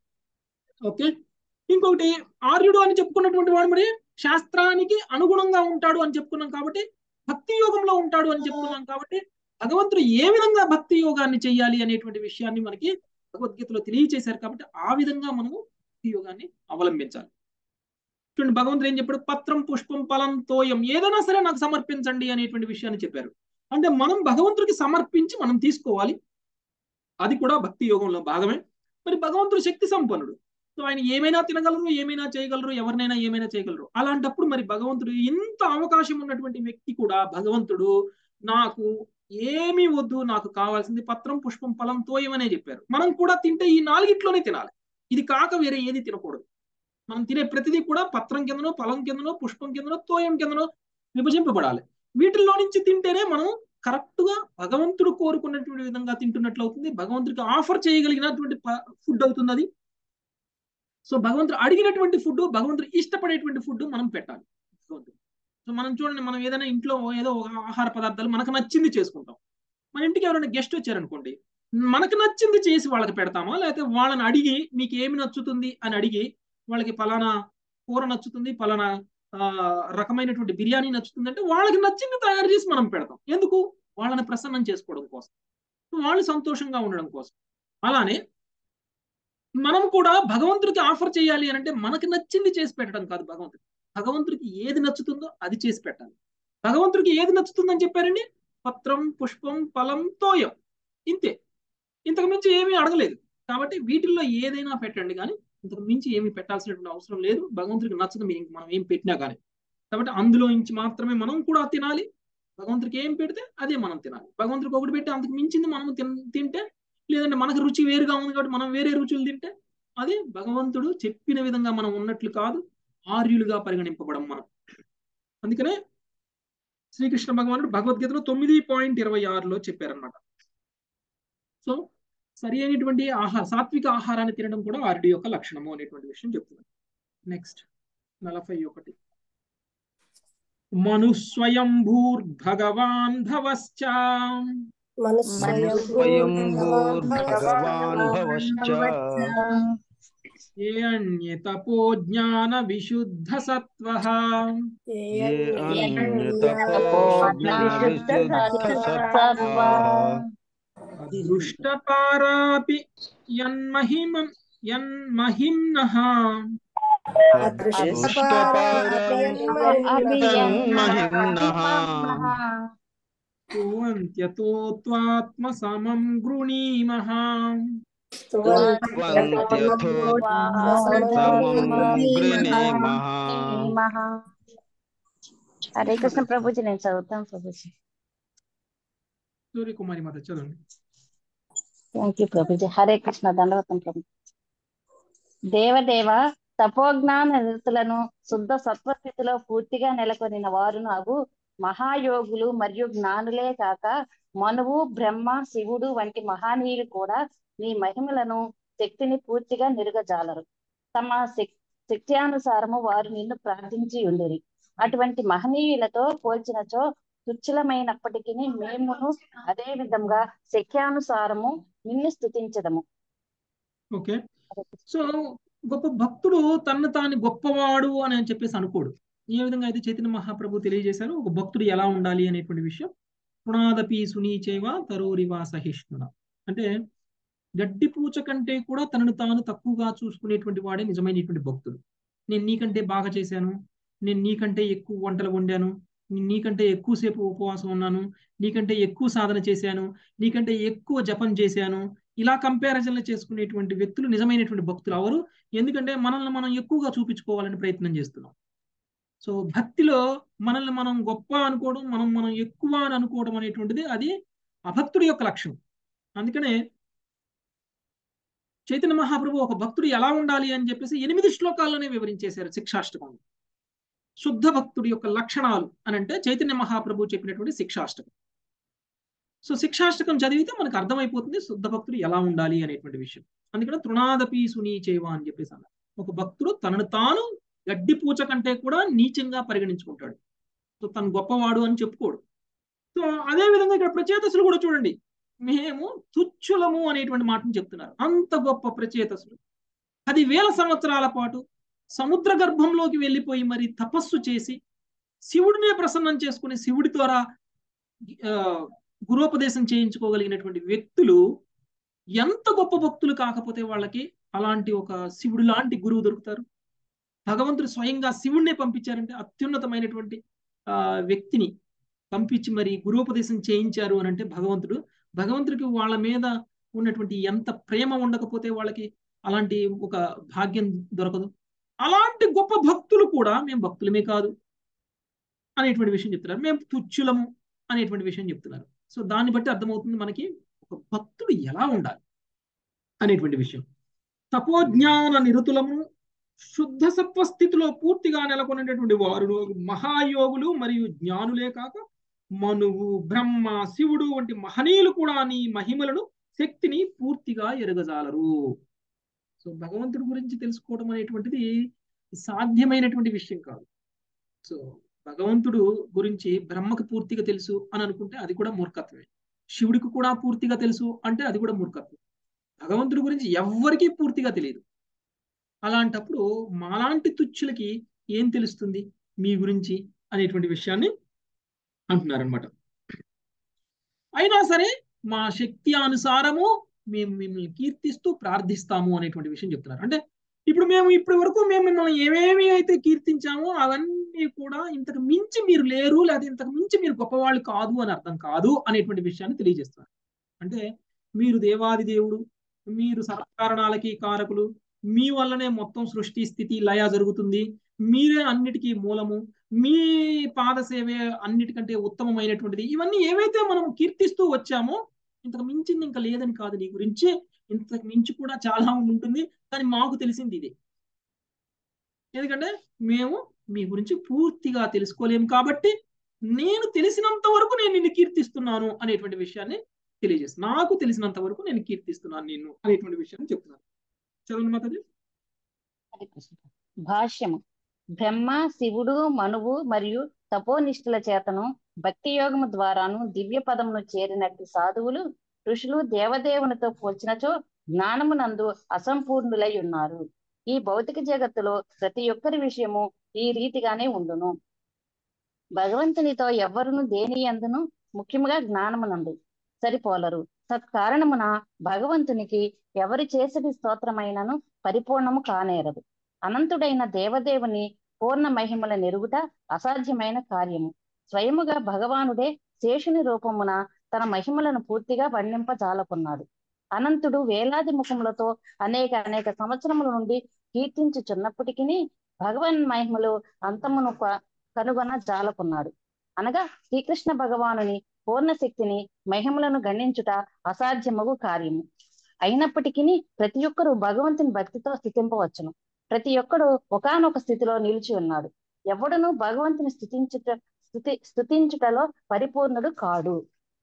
ఓకే, ఇంకొకటి ఆర్యుడు అని చెప్పుకున్నటువంటి వాడు మరి శాస్త్రానికి అనుగుణంగా ఉంటాడు అని చెప్పుకున్నాం కాబట్టి, భక్తి యోగంలో ఉంటాడు అని చెప్పుకున్నాం కాబట్టి, భగవంతుడు ఏ విధంగా భక్తి యోగాన్ని చేయాలి అనేటువంటి విషయాన్ని మనకి భగవద్గీతలో తెలియచేశారు. కాబట్టి ఆ విధంగా మనము భక్తి యోగాన్ని అవలంబించాలి. చూడండి, భగవంతుడు ఏం చెప్పాడు, పత్రం పుష్పం ఫలం తోయం, ఏదైనా సరే నాకు సమర్పించండి అనేటువంటి విషయాన్ని చెప్పారు. అంటే మనం భగవంతుడికి సమర్పించి మనం తీసుకోవాలి, అది కూడా భక్తి యోగంలో భాగమే. మరి భగవంతుడు శక్తి సంపన్నుడు, సో ఆయన ఏమైనా తినగలరు, ఏమైనా చేయగలరు, ఎవరినైనా ఏమైనా చేయగలరు. అలాంటప్పుడు మరి భగవంతుడు ఇంత అవకాశం ఉన్నటువంటి వ్యక్తి కూడా భగవంతుడు నాకు ఏమీ వద్దు, నాకు కావాల్సింది పత్రం పుష్పం ఫలం తోయమనే చెప్పారు. మనం కూడా తింటే ఈ నాలుగిట్లోనే తినాలి, ఇది కాక వేరే ఏది తినకూడదు. మనం తినే ప్రతిదీ కూడా పత్రం కిందనో ఫలం కిందనో పుష్పం కిందనో తోయం కిందనో విభజింపబడాలి. వీటిల్లో నుంచి తింటేనే మనం కరెక్ట్ గా భగవంతుడు కోరుకున్నటువంటి విధంగా తింటున్నట్లు అవుతుంది, భగవంతుడికి ఆఫర్ చేయగలిగినటువంటి ఫుడ్ అవుతుంది అది. సో భగవంతుడు అడిగినటువంటి ఫుడ్, భగవంతుడు ఇష్టపడేటువంటి ఫుడ్ మనం పెట్టాలి భగవంతుడు. సో మనం చూడండి, మనం ఏదైనా ఇంట్లో ఏదో ఒక ఆహార పదార్థాలు మనకు నచ్చింది చేసుకుంటాం. మన ఇంటికి ఎవరైనా గెస్ట్ వచ్చారనుకోండి, మనకు నచ్చింది చేసి వాళ్ళకి పెడతామా, లేకపోతే వాళ్ళని అడిగి మీకు ఏమి నచ్చుతుంది అని అడిగి వాళ్ళకి పలానా కూర నచ్చుతుంది, పలానా ఆ రకమైనటువంటి బిర్యానీ నచ్చుతుంది అంటే వాళ్ళకి నచ్చింది తయారు చేసి మనం పెడతాం. ఎందుకు? వాళ్ళని ప్రసన్నం చేసుకోవడం కోసం, వాళ్ళు సంతోషంగా ఉండడం కోసం. అలానే మనం కూడా భగవంతుడికి ఆఫర్ చేయాలి అని అంటే మనకి నచ్చింది చేసి పెట్టడం కాదు, భగవంతుడికి భగవంతుడికి ఏది నచ్చుతుందో అది చేసి పెట్టాలి. భగవంతుడికి ఏది నచ్చుతుందని చెప్పారండి, పత్రం పుష్పం ఫలం తోయం, ఇంతే, ఇంతకు మించి ఏమీ అడగలేదు. కాబట్టి వీటిల్లో ఏదైనా పెట్టండి, కానీ ఇంతకు మించి ఏమి పెట్టాల్సినటువంటి అవసరం లేదు. భగవంతుడికి నచ్చదు మీరు ఇంక మనం ఏం పెట్టినా కానీ. కాబట్టి అందులో నుంచి మాత్రమే మనం కూడా తినాలి. భగవంతుడికి ఏం పెడితే అదే మనం తినాలి. భగవంతుడికి ఒకటి పెట్టి అంతకు మించింది మనం తింటే, లేదంటే మనకు రుచి వేరుగా ఉంది కాబట్టి మనం వేరే రుచులు తింటే, అది భగవంతుడు చెప్పిన విధంగా మనం ఉన్నట్లు కాదు, ఆర్యులుగా పరిగణింపబడం మనం. అందుకనే శ్రీకృష్ణ భగవానుడు భగవద్గీతలో తొమ్మిది పాయింట్ ఇరవై ఆరులో చెప్పారనమాట. సో సరి అయినటువంటి ఆహార సాత్విక ఆహారాన్ని తినడం కూడా ఆర్యుడి యొక్క లక్షణము అనేటువంటి విషయం చెప్తున్నాను. నెక్స్ట్ నలభై ఒకటి మనుస్వయంభూర్భగవాన్ భవశ్చ మనుస్వయంభూర్భగవాన్ భవశ్చ ఏ అన్యతపో జ్ఞాన విశుద్ధ సత్వః ఏ అన్యతపో జ్ఞాన విశుద్ధ సత్వః దృష్టపారాపి యన్మహిమం యన్మహిమ్నః స్తువంత్యతో త్వాత్మ సమం గృణీమః. హరే కృష్ణ ప్రభుజీ, నేను చదువుతాను ప్రభుజీ. సూర్యకుమారి మాత చదవండి. Thank you Prabhuji. హరే కృష్ణ. దండవతం ప్రభు. దేవదేవ తపోజ్ఞాన నిరతులను శుద్ధ సత్వస్థితిలో పూర్తిగా నెలకొనిన వారును అగు మహాయోగులు మరియు జ్ఞానులే కాక మనువు, బ్రహ్మ, శివుడు వంటి మహానీయులు కూడా నీ మహిమలను, శక్తిని పూర్తిగా నిరుగజాలరు. తమ శక్త్యానుసారము వారు నిన్ను ప్రార్థించి ఉండిరి. అటువంటి మహనీయులతో పోల్చినచో తుచ్చలమైనప్పటికీ మేమును అదే విధంగా శక్త్యానుసారము నిన్ను స్తుతించదము. ఓకే, సో గొప్ప భక్తుడు తన్ను తాను గొప్పవాడు అని చెప్పేసి అనుకోడు. ఏ విధంగా అయితే చైతన్య మహాప్రభు తెలియజేశారు ఒక భక్తుడు ఎలా ఉండాలి అనేటువంటి విషయం. పునాదపి సునీచేవ తరోరివా సహిష్ణున అంటే గడ్డి పూచ కంటే కూడా తనను తాను తక్కువగా చూసుకునేటువంటి వాడే నిజమైనటువంటి భక్తుడు. నేను నీకంటే బాగా చేశాను, నేను నీకంటే ఎక్కువ వంటలు వండాను, నీకంటే ఎక్కువసేపు ఉపవాసం ఉన్నాను, నీకంటే ఎక్కువ సాధన చేశాను, నీకంటే ఎక్కువ జపం చేశాను, ఇలా కంపారిజన్లు చేసుకునేటువంటి వ్యక్తులు నిజమైనటువంటి భక్తులు అవరు. ఎందుకంటే మనల్ని మనం ఎక్కువగా చూపించుకోవాలని ప్రయత్నం చేస్తున్నాం. సో భక్తిలో మనల్ని మనం గొప్ప అనుకోవడం, మనం మనం ఎక్కువ అని అనుకోవడం అనేటువంటిది అది అభక్తుడి యొక్క లక్షణం. అందుకనే చైతన్య మహాప్రభు ఒక భక్తుడు ఎలా ఉండాలి అని చెప్పేసి ఎనిమిది శ్లోకాల్లోనే వివరించేశారు శిక్షాష్టకం. శుద్ధ భక్తుడి యొక్క లక్షణాలు అని అంటే చైతన్య మహాప్రభు చెప్పినటువంటి శిక్షాష్టకం. సో శిక్షాష్టకం చదివితే మనకు అర్థమైపోతుంది శుద్ధ భక్తుడు ఎలా ఉండాలి అనేటువంటి విషయం. అందుకని తృణాదపి సునీచేవ అని చెప్పేసి అన్నారు. ఒక భక్తుడు తనను తాను గడ్డి పూచ కంటే కూడా నీచంగా పరిగణించుకుంటాడు. సో తను గొప్పవాడు అని చెప్పుకోడు. సో అదే విధంగా ఇక్కడ ప్రచేతసులు కూడా చూడండి, మేము తుచ్చులము అనేటువంటి మాటను చెప్తున్నారు. అంత గొప్ప ప్రచేతసులు పది వేల సంవత్సరాల పాటు సముద్ర గర్భంలోకి వెళ్ళిపోయి మరి తపస్సు చేసి శివుడినే ప్రసన్నం చేసుకుని శివుడి ద్వారా గురోపదేశం చేయించుకోగలిగినటువంటి వ్యక్తులు ఎంత గొప్ప భక్తులు కాకపోతే వాళ్ళకి అలాంటి ఒక శివుడు లాంటి గురువు దొరుకుతారు. భగవంతుడు స్వయంగా శివుడినే పంపించారంటే అత్యున్నతమైనటువంటి ఆ వ్యక్తిని పంపించి మరి గురోపదేశం చేయించారు అని అంటే భగవంతుడు భగవంతుడికి వాళ్ళ మీద ఉన్నటువంటి ఎంత ప్రేమ ఉండకపోతే వాళ్ళకి అలాంటి ఒక భాగ్యం దొరకదు. అలాంటి గొప్ప భక్తులు కూడా మేము భక్తులమే కాదు అనేటువంటి విషయం చెప్తున్నారు, మేము తుచ్చులము అనేటువంటి విషయం చెప్తున్నారు. సో దాన్ని బట్టి అర్థమవుతుంది మనకి ఒక భక్తుడు ఎలా ఉండాలి అనేటువంటి విషయం. తపోజ్ఞాన నిరతులము శుద్ధ సత్వస్థితిలో పూర్తిగా నెలకొనేటటువంటి వారు మహాయోగులు మరియు జ్ఞానులే కాక మనువు, బ్రహ్మ, శివుడు వంటి మహనీయులు కూడా నీ మహిమలను, శక్తిని పూర్తిగా ఎరగజాలరు. సో భగవంతుడి గురించి తెలుసుకోవడం అనేటువంటిది సాధ్యమైనటువంటి విషయం కాదు. సో భగవంతుడు గురించి బ్రహ్మకు పూర్తిగా తెలుసు అని అనుకుంటే అది కూడా మూర్ఖత్వమే. శివుడికి కూడా పూర్తిగా తెలుసు అంటే అది కూడా మూర్ఖత్వం. భగవంతుడి గురించి ఎవ్వరికీ పూర్తిగా తెలియదు. అలాంటప్పుడు మాలాంటి తుచ్చులకి ఏం తెలుస్తుంది మీ గురించి అనేటువంటి విషయాన్ని అంటున్నారనమాట. అయినా సరే మా శక్తి అనుసారము మేము మిమ్మల్ని కీర్తిస్తూ ప్రార్థిస్తాము అనేటువంటి విషయం చెప్తున్నారు. అంటే ఇప్పుడు మేము ఇప్పటి వరకు మేము మిమ్మల్ని ఏమేమి అయితే కీర్తించామో అవన్నీ కూడా ఇంతకు మించి మీరు లేరు, లేదా ఇంతకు మించి మీరు గొప్పవాళ్ళు కాదు అని అర్థం కాదు అనేటువంటి విషయాన్ని తెలియజేస్తున్నారు. అంటే మీరు దేవాది దేవుడు, మీరు సర్వకారణాలకి కారకులు, మీ వల్లనే మొత్తం సృష్టి స్థితి లయ జరుగుతుంది, మీరే అన్నిటికీ మూలము, మీ పాద సేవే అన్నిటికంటే ఉత్తమమైనటువంటిది. ఇవన్నీ ఏవైతే మనం కీర్తిస్తూ వచ్చామో ఇంతకు మించింది ఇంకా లేదని కాదు, నీ గురించి ఇంతకు మించి కూడా చాలా ఉంటుంది, కానీ మాకు తెలిసింది ఇదే. ఎందుకంటే మేము మీ గురించి పూర్తిగా తెలుసుకోలేము కాబట్టి నేను తెలిసినంత వరకు నేను నిన్ను కీర్తిస్తున్నాను అనేటువంటి విషయాన్ని తెలియజేస్తాను. నాకు తెలిసినంత వరకు నేను కీర్తిస్తున్నాను నిన్ను అనేటువంటి విషయాన్ని చెప్తున్నాను. చదవండి మాతాజీ. హరే కృష్ణ. భాష్యము. బ్రహ్మ, శివుడు, మనువు మరియు తపోనిష్ఠుల చేతను భక్తి యోగము ద్వారాను దివ్య పదమును చేరినట్టు సాధువులు ఋషులు దేవదేవునితో పోల్చినచో జ్ఞానమునందు అసంపూర్ణులై ఉన్నారు. ఈ భౌతిక జగత్తులో ప్రతి ఒక్కరి విషయము ఈ రీతిగానే ఉండును. భగవంతునితో ఎవ్వరును దేని యందును ముఖ్యముగా జ్ఞానమునందు సరిపోలరు. తత్కారణమున భగవంతునికి ఎవరి చేసడి స్తోత్రమైనను పరిపూర్ణము కానేరదు. అనంతుడైన దేవదేవుని పూర్ణ మహిమల నెరుగుట అసాధ్యమైన కార్యము. స్వయముగా భగవానుడే శేషుని రూపమున తన మహిమలను పూర్తిగా వర్ణింపజాలకున్నాడు. అనంతుడు వేలాది ముఖములతో అనేక అనేక సంవత్సరముల నుండి కీర్తించుచున్నప్పటికీ భగవన్ మహిమలు అంతమును కనుగొన జాలకున్నాడు. అనగా శ్రీకృష్ణ భగవానుని పూర్ణ శక్తిని మహిమలను గణించుట అసాధ్యమగు కార్యము. అయినప్పటికీ ప్రతి ఒక్కరూ భగవంతుని భక్తితో స్థుతింపవచ్చును. ప్రతి ఒక్కడు ఒకానొక స్థితిలో నిలిచి ఉన్నాడు. ఎవడును భగవంతుని స్థుతించుట స్థుతి స్థుతించుటలో పరిపూర్ణుడు కాడు.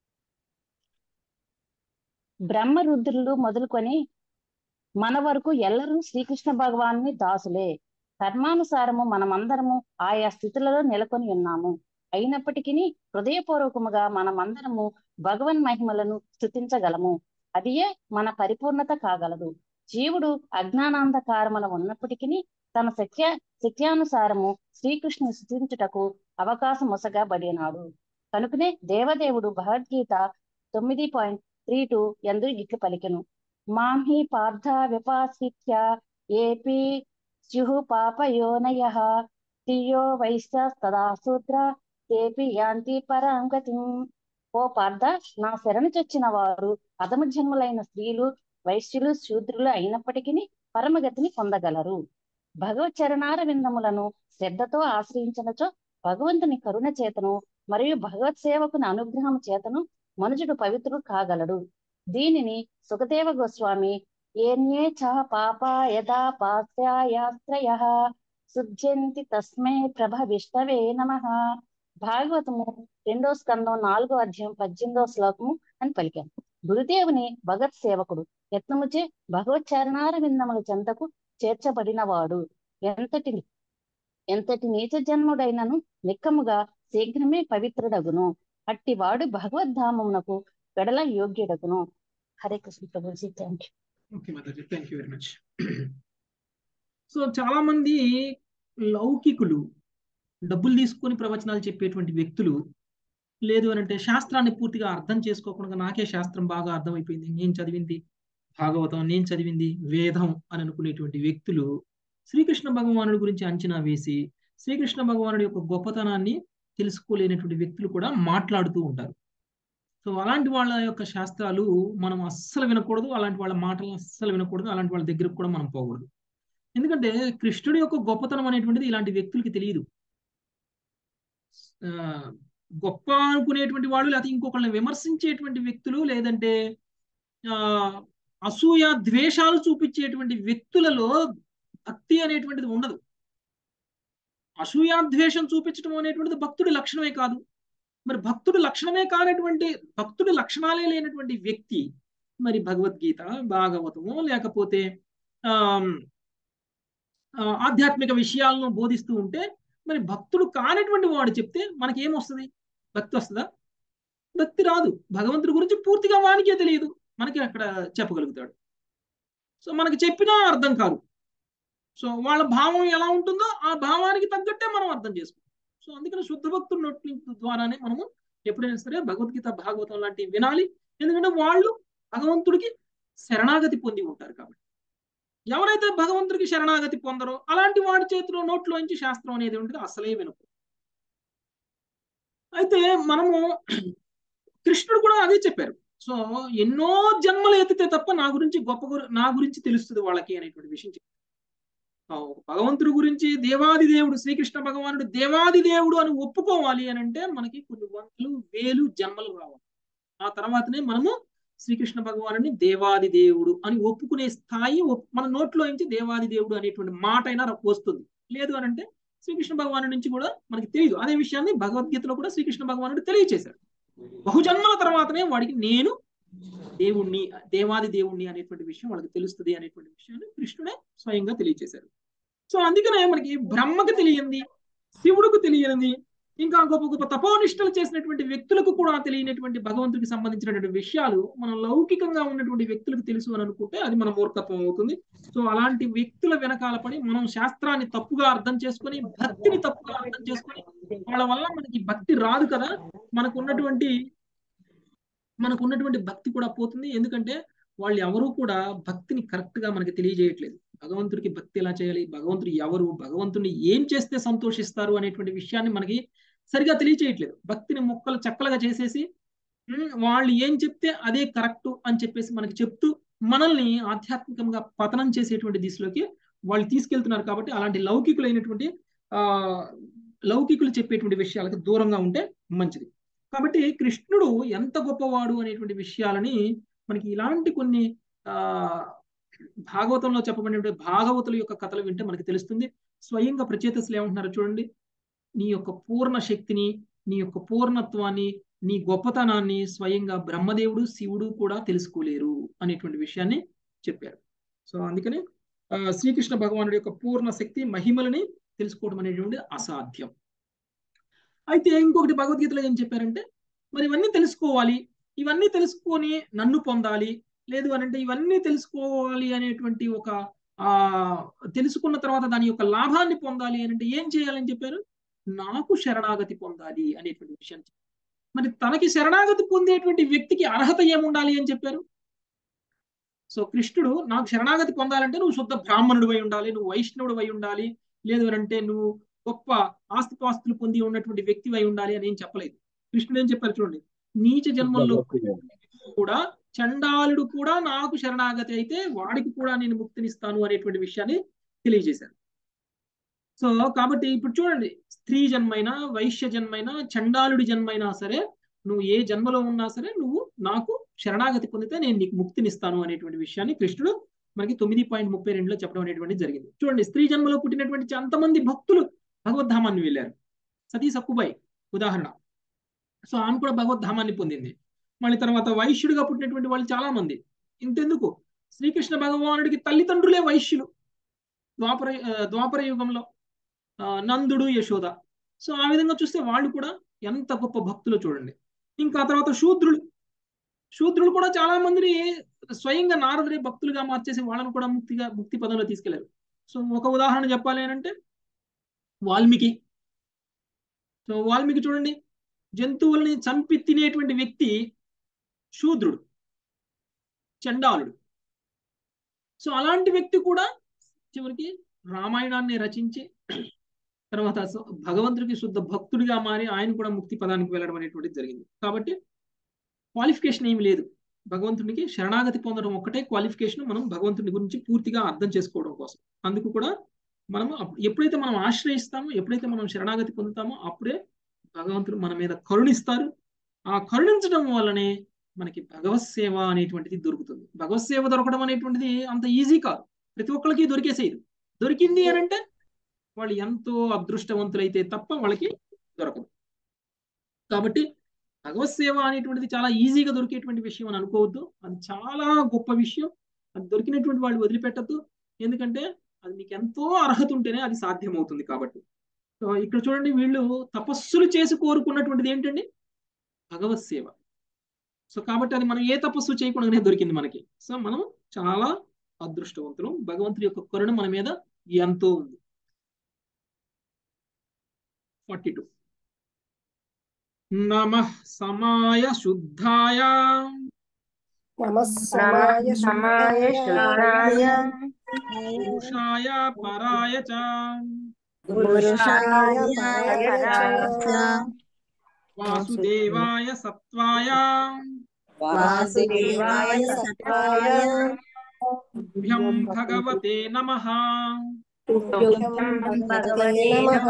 బ్రహ్మరుద్రులు మొదలుకొని మన వరకు ఎల్లరూ శ్రీకృష్ణ భగవానుని దాసులే. కర్మానుసారము మనమందరము ఆయా స్థితులలో నెలకొని ఉన్నాము. అయినప్పటికీ హృదయపూర్వకముగా మనమందరము భగవన్ మహిమలను స్థుతించగలము. అదియే మన పరిపూర్ణత కాగలదు. జీవుడు అజ్ఞానాంధకారమున ఉన్నప్పటికీ తన శక్య శక్యానుసారము శ్రీకృష్ణుని స్థుతించుటకు అవకాశం ఒసగబడినాడు. కనుకనే దేవదేవుడు భగవద్గీత తొమ్మిది పాయింట్ త్రీ టూ ఎందు ఇట్లు పలికెను. మాంహి పార్థ విపాసిత్య ఏపీ స్యుః పాపయోనయః తియో వైశ్యస్తదా శూద్ర తేపి యాంతి పరాం గతిం. ఓ పార్థ, నా శరణు చొచ్చిన వారు అధమ జన్ములైన స్త్రీలు, వైశ్యులు, శూద్రులు అయినప్పటికీ పరమగతిని పొందగలరు. భగవత్ చరణార విందములను శ్రద్ధతో ఆశ్రయించినచో భగవంతుని కరుణ చేతను మరియు భగవత్ సేవకుని అనుగ్రహం చేతను మనుజుడు పవిత్రుడు కాగలడు. దీనిని సుఖదేవ గోస్వామి ఏన్యే చ పాపా యదా పాస్యాయాశ్రయః శుద్ధ్యంతి తస్మై ప్రభవిష్టవే నమః. భాగవతము రెండో స్కందం నాలుగో అధ్యాయం పద్దెనిమిదో శ్లోకము అని పలికాను. గురుదేవుని భగత్ సేవకుడు యత్నముచే భగవత్ చరణార విందముల చెంతకు చేర్చబడినవాడు ఎంతటి ఎంతటి నీచ జన్ముడైనను నిక్కముగా శీఘ్రమే పవిత్రుడగును. అట్టివాడు భగవద్ధామమునకు వెడల యోగ్యుడగును. హరే కృష్ణ ప్రభుజీ. Thank you. ఓకే మాతాజీ, thank you very much. So చాలా మంది లౌకికులు, డబ్బులు తీసుకొని ప్రవచనాలు చెప్పేటువంటి వ్యక్తులు, లేదు అని అంటే శాస్త్రాన్ని పూర్తిగా అర్థం చేసుకోకుండా నాకే శాస్త్రం బాగా అర్థమైపోయింది, నేను చదివింది భాగవతం, నేను చదివింది వేదం అని అనుకునేటువంటి వ్యక్తులు శ్రీకృష్ణ భగవానుడి గురించి అంచనా వేసి శ్రీకృష్ణ భగవానుడి యొక్క గొప్పతనాన్ని తెలుసుకోలేనటువంటి వ్యక్తులు కూడా మాట్లాడుతూ ఉంటారు. సో అలాంటి వాళ్ళ యొక్క శాస్త్రాలు మనం అస్సలు వినకూడదు, అలాంటి వాళ్ళ మాటలు అస్సలు వినకూడదు, అలాంటి వాళ్ళ దగ్గరకు కూడా మనం పోకూడదు. ఎందుకంటే కృష్ణుడి యొక్క గొప్పతనం అనేటువంటిది ఇలాంటి వ్యక్తులకి తెలియదు. ఆ గొప్ప అనుకునేటువంటి వాళ్ళు, లేకపోతే ఇంకొకళ్ళని విమర్శించేటువంటి వ్యక్తులు, లేదంటే ఆ అసూయ ద్వేషాలు చూపించేటువంటి వ్యక్తులలో భక్తి అనేటువంటిది ఉండదు. అసూయ ద్వేషం చూపించడం అనేటువంటిది భక్తుడి లక్షణమే కాదు. మరి భక్తుడు లక్షణమే కానటువంటి, భక్తుడి లక్షణాలే లేనటువంటి వ్యక్తి మరి భగవద్గీత, భాగవతము, లేకపోతే ఆ ఆధ్యాత్మిక విషయాలను బోధిస్తూ ఉంటే మరి భక్తుడు కానటువంటి వాడు చెప్తే మనకి ఏమొస్తుంది? భక్తి వస్తుందా? భక్తి రాదు. భగవంతుడి గురించి పూర్తిగా వానికే తెలియదు, మనకి అక్కడ చెప్పగలుగుతాడు. సో మనకి చెప్పినా అర్థం కాదు. సో వాళ్ళ భావం ఎలా ఉంటుందో ఆ భావానికి తగ్గట్టే మనం అర్థం చేసుకుంటాం. సో అందుకని శుద్ధ భక్తుల నోటి ద్వారానే మనము ఎప్పుడైనా సరే భగవద్గీత, భాగవతం లాంటివి వినాలి. ఎందుకంటే వాళ్ళు భగవంతుడికి శరణాగతి పొంది ఉంటారు కాబట్టి. ఎవరైతే భగవంతుడికి శరణాగతి పొందరో అలాంటి వాడి చేతిలో నోట్లోంచి శాస్త్రం అనేది ఉంటుంది అసలే వినకు. అయితే మనము కృష్ణుడు కూడా అదే చెప్పారు. సో ఎన్నో జన్మలు ఎత్తితే తప్ప నా గురించి గొప్ప గురి- నా గురించి తెలుస్తుంది వాళ్ళకి అనేటువంటి విషయం చెప్పారు. ఆ, భగవంతుడి గురించి దేవాది దేవుడు శ్రీకృష్ణ భగవానుడు దేవాది దేవుడు అని ఒప్పుకోవాలి అని అంటే మనకి కొన్ని వందలు వేలు జన్మలు రావాలి. ఆ తర్వాతనే మనము శ్రీకృష్ణ భగవానుని దేవాది దేవుడు అని ఒప్పుకునే స్థాయి ఒప్- మన నోట్లో నుంచి దేవాది దేవుడు అనేటువంటి మాట అయినా వస్తుంది. లేదు అని అంటే శ్రీకృష్ణ భగవాను నుంచి కూడా మనకి తెలియదు. అదే విషయాన్ని భగవద్గీతలో కూడా శ్రీకృష్ణ భగవానుడు తెలియచేశాడు. బహుజన్మల తర్వాతనే వాడికి నేను దేవుణ్ణి దేవాది దేవుణ్ణి అనేటువంటి విషయం వాళ్ళకి తెలుస్తుంది అనేటువంటి విషయాన్ని కృష్ణుడే స్వయంగా తెలియచేశారు. సో అందుకనే మనకి బ్రహ్మకు తెలియంది, శివుడికి తెలియనిది, ఇంకా గొప్ప గొప్ప తపోనిష్టలు చేసినటువంటి వ్యక్తులకు కూడా తెలియనటువంటి భగవంతుడికి సంబంధించినటువంటి విషయాలు మనం లౌకికంగా ఉన్నటువంటి వ్యక్తులకు తెలుసు అని అనుకుంటే అది మన మూర్ఖత్వం అవుతుంది. సో అలాంటి వ్యక్తుల వెనకాల పడి మనం శాస్త్రాన్ని తప్పుగా అర్థం చేసుకొని భక్తిని తప్పుగా అర్థం చేసుకొని వాళ్ళ వల్ల మనకి భక్తి రాదు కదా. మనకు ఉన్నటువంటి మనకు ఉన్నటువంటి భక్తి కూడా పోతుంది. ఎందుకంటే వాళ్ళు ఎవరు కూడా భక్తిని కరెక్ట్ గా మనకి తెలియజేయట్లేదు. భగవంతుడికి భక్తి ఎలా చేయాలి, భగవంతుడు ఎవరు, భగవంతుడిని ఏం చేస్తే సంతోషిస్తారు అనేటువంటి విషయాన్ని మనకి సరిగా తెలియచేయట్లేదు. భక్తిని ముక్కలు చక్కలుగా చేసేసి ఉమ్, వాళ్ళు ఏం చెప్తే అదే కరెక్ట్ అని చెప్పేసి మనకి చెప్తూ మనల్ని ఆధ్యాత్మికంగా పతనం చేసేటువంటి దిశలోకి వాళ్ళు తీసుకెళ్తున్నారు. కాబట్టి అలాంటి లౌకికులైనటువంటి ఆ లౌకికులు చెప్పేటువంటి విషయాలకు దూరంగా ఉంటే మంచిది. కాబట్టి కృష్ణుడు ఎంత గొప్పవాడు అనేటువంటి విషయాలని మనకి ఇలాంటి కొన్ని ఆ భాగవతంలో చెప్పబడిన భాగవతుల యొక్క కథలు వింటే మనకి తెలుస్తుంది. స్వయంగా ప్రచేతసులు ఏమంటున్నారు చూడండి, నీ యొక్క పూర్ణ శక్తిని, నీ యొక్క పూర్ణత్వాన్ని, నీ గొప్పతనాన్ని స్వయంగా బ్రహ్మదేవుడు శివుడు కూడా తెలుసుకోలేరు అనేటువంటి విషయాన్ని చెప్పారు. సో అందుకని ఆ, శ్రీకృష్ణ భగవానుడి యొక్క పూర్ణ శక్తి మహిమలని తెలుసుకోవడం అనేటువంటి అసాధ్యం. అయితే ఇంకొకటి భగవద్గీతలో ఏం చెప్పారంటే, మరి ఇవన్నీ తెలుసుకోవాలి, ఇవన్నీ తెలుసుకొని నన్ను పొందాలి, లేదు అని అంటే ఇవన్నీ తెలుసుకోవాలి అనేటువంటి ఒక ఆ తెలుసుకున్న తర్వాత దాని యొక్క లాభాన్ని పొందాలి అని అంటే ఏం చేయాలని చెప్పారు, నాకు శరణాగతి పొందాలి అనేటువంటి విషయం. మరి తనకి శరణాగతి పొందేటువంటి వ్యక్తికి అర్హత ఏముండాలి అని చెప్పారు. సో కృష్ణుడు నాకు శరణాగతి పొందాలంటే నువ్వు శుద్ధ బ్రాహ్మణుడు అయి ఉండాలి, నువ్వు వైష్ణవుడు అయి ఉండాలి, లేదు అని అంటే నువ్వు గొప్ప ఆస్తిపాస్తులు పొంది ఉన్నటువంటి వ్యక్తి అయి ఉండాలి అని ఏం చెప్పలేదు. కృష్ణుడు ఏం చెప్పారు చూడండి, నీచ జన్మల్లో కూడా చండాలుడు కూడా నాకు శరణాగతి అయితే వాడికి కూడా నేను ముక్తినిస్తాను అనేటువంటి విషయాన్ని తెలియజేశారు. సో కాబట్టి ఇప్పుడు చూడండి, స్త్రీ జన్మైనా వైశ్య జన్మైనా చండాలుడి జన్మైనా సరే నువ్వు ఏ జన్మలో ఉన్నా సరే నువ్వు నాకు శరణాగతి పొందితే నేను నీకు ముక్తినిస్తాను అనేటువంటి విషయాన్ని కృష్ణుడు మనకి తొమ్మిది పాయింట్ ముప్పై రెండులో చెప్పడం అనేటువంటిది జరిగింది. చూడండి, స్త్రీ జన్మలో పుట్టినటువంటి అంతమంది భక్తులు భగవద్ధామాన్ని వెళ్ళారు. సతీ సక్కుబాయి ఉదాహరణ. సో ఆమె కూడా భగవద్ధామాన్ని పొందింది. మళ్ళీ తర్వాత వైశ్యుడిగా పుట్టినటువంటి వాళ్ళు చాలా మంది. ఇంతెందుకు, శ్రీకృష్ణ భగవానుడికి తల్లిదండ్రులే వైశ్యులు ద్వాపర ద్వాపర యుగంలో, నందుడు యశోద. సో ఆ విధంగా చూస్తే వాళ్ళు కూడా ఎంత గొప్ప భక్తులు చూడండి. ఇంకా తర్వాత శూద్రులు శూద్రులు కూడా చాలా మందిని స్వయంగా నారదుడే భక్తులుగా మార్చేసి వాళ్ళని కూడా ముక్తిగా ముక్తి పదంలో తీసుకెళ్లారు. సో ఒక ఉదాహరణ చెప్పాలి అని అంటే వాల్మీకి. సో వాల్మీకి చూడండి, జంతువుల్ని చంపి తినేటువంటి వ్యక్తి శూద్రుడు, చండాలుడు. సో అలాంటి వ్యక్తి కూడా చివరికి రామాయణాన్ని రచించి తర్వాత భగవంతుడికి శుద్ధ భక్తుడిగా మారి ఆయన కూడా ముక్తి పదానికి వెళ్ళడం అనేటువంటిది జరిగింది. కాబట్టి క్వాలిఫికేషన్ ఏమి లేదు, భగవంతుడికి శరణాగతి పొందడం ఒక్కటే క్వాలిఫికేషన్, మనం భగవంతుడి గురించి పూర్తిగా అర్థం చేసుకోవడం కోసం. అందుకు కూడా మనం ఎప్పుడైతే మనం ఆశ్రయిస్తామో, ఎప్పుడైతే మనం శరణాగతి పొందుతామో అప్పుడే భగవంతుడు మన మీద కరుణిస్తారు. ఆ కరుణించడం వల్లనే మనకి భగవత్ సేవ అనేటువంటిది దొరుకుతుంది. భగవత్ సేవ దొరకడం అనేటువంటిది అంత ఈజీ కాదు, ప్రతి ఒక్కరికి దొరికేసేది. దొరికింది అని అంటే వాళ్ళు ఎంతో అదృష్టవంతులైతే తప్ప వాళ్ళకి దొరకదు. కాబట్టి భగవత్ సేవ అనేటువంటిది చాలా ఈజీగా దొరికేటువంటి విషయం అని అనుకోవద్దు. అది చాలా గొప్ప విషయం. అది దొరికినటువంటి వాళ్ళు వదిలిపెట్టద్దు, ఎందుకంటే అది మీకు ఎంతో అర్హత ఉంటేనే అది సాధ్యమవుతుంది. కాబట్టి సో ఇక్కడ చూడండి, వీళ్ళు తపస్సులు చేసి కోరుకున్నటువంటిది ఏంటండి, భగవత్ సేవ. సో కాబట్టి అది మనం ఏ తపస్సు చేయకుండానే దొరికింది మనకి. సో మనం చాలా అదృష్టవంతులు, భగవంతుడి యొక్క కరుణ మన మీద ఎంతో ఉంది. ఫార్టీ టూ నమః సమాయ శుద్ధాయ నమః సమాయ సమాయ శుద్ధాయ పురుషాయ పరాయ చ పురుషాయ పరాయ చ వాసుదేవాయ సత్వాయ వాసుదేవాయ సత్వాయ తుభ్యం భగవతే నమః. తుభ్యం భగవతే నమః.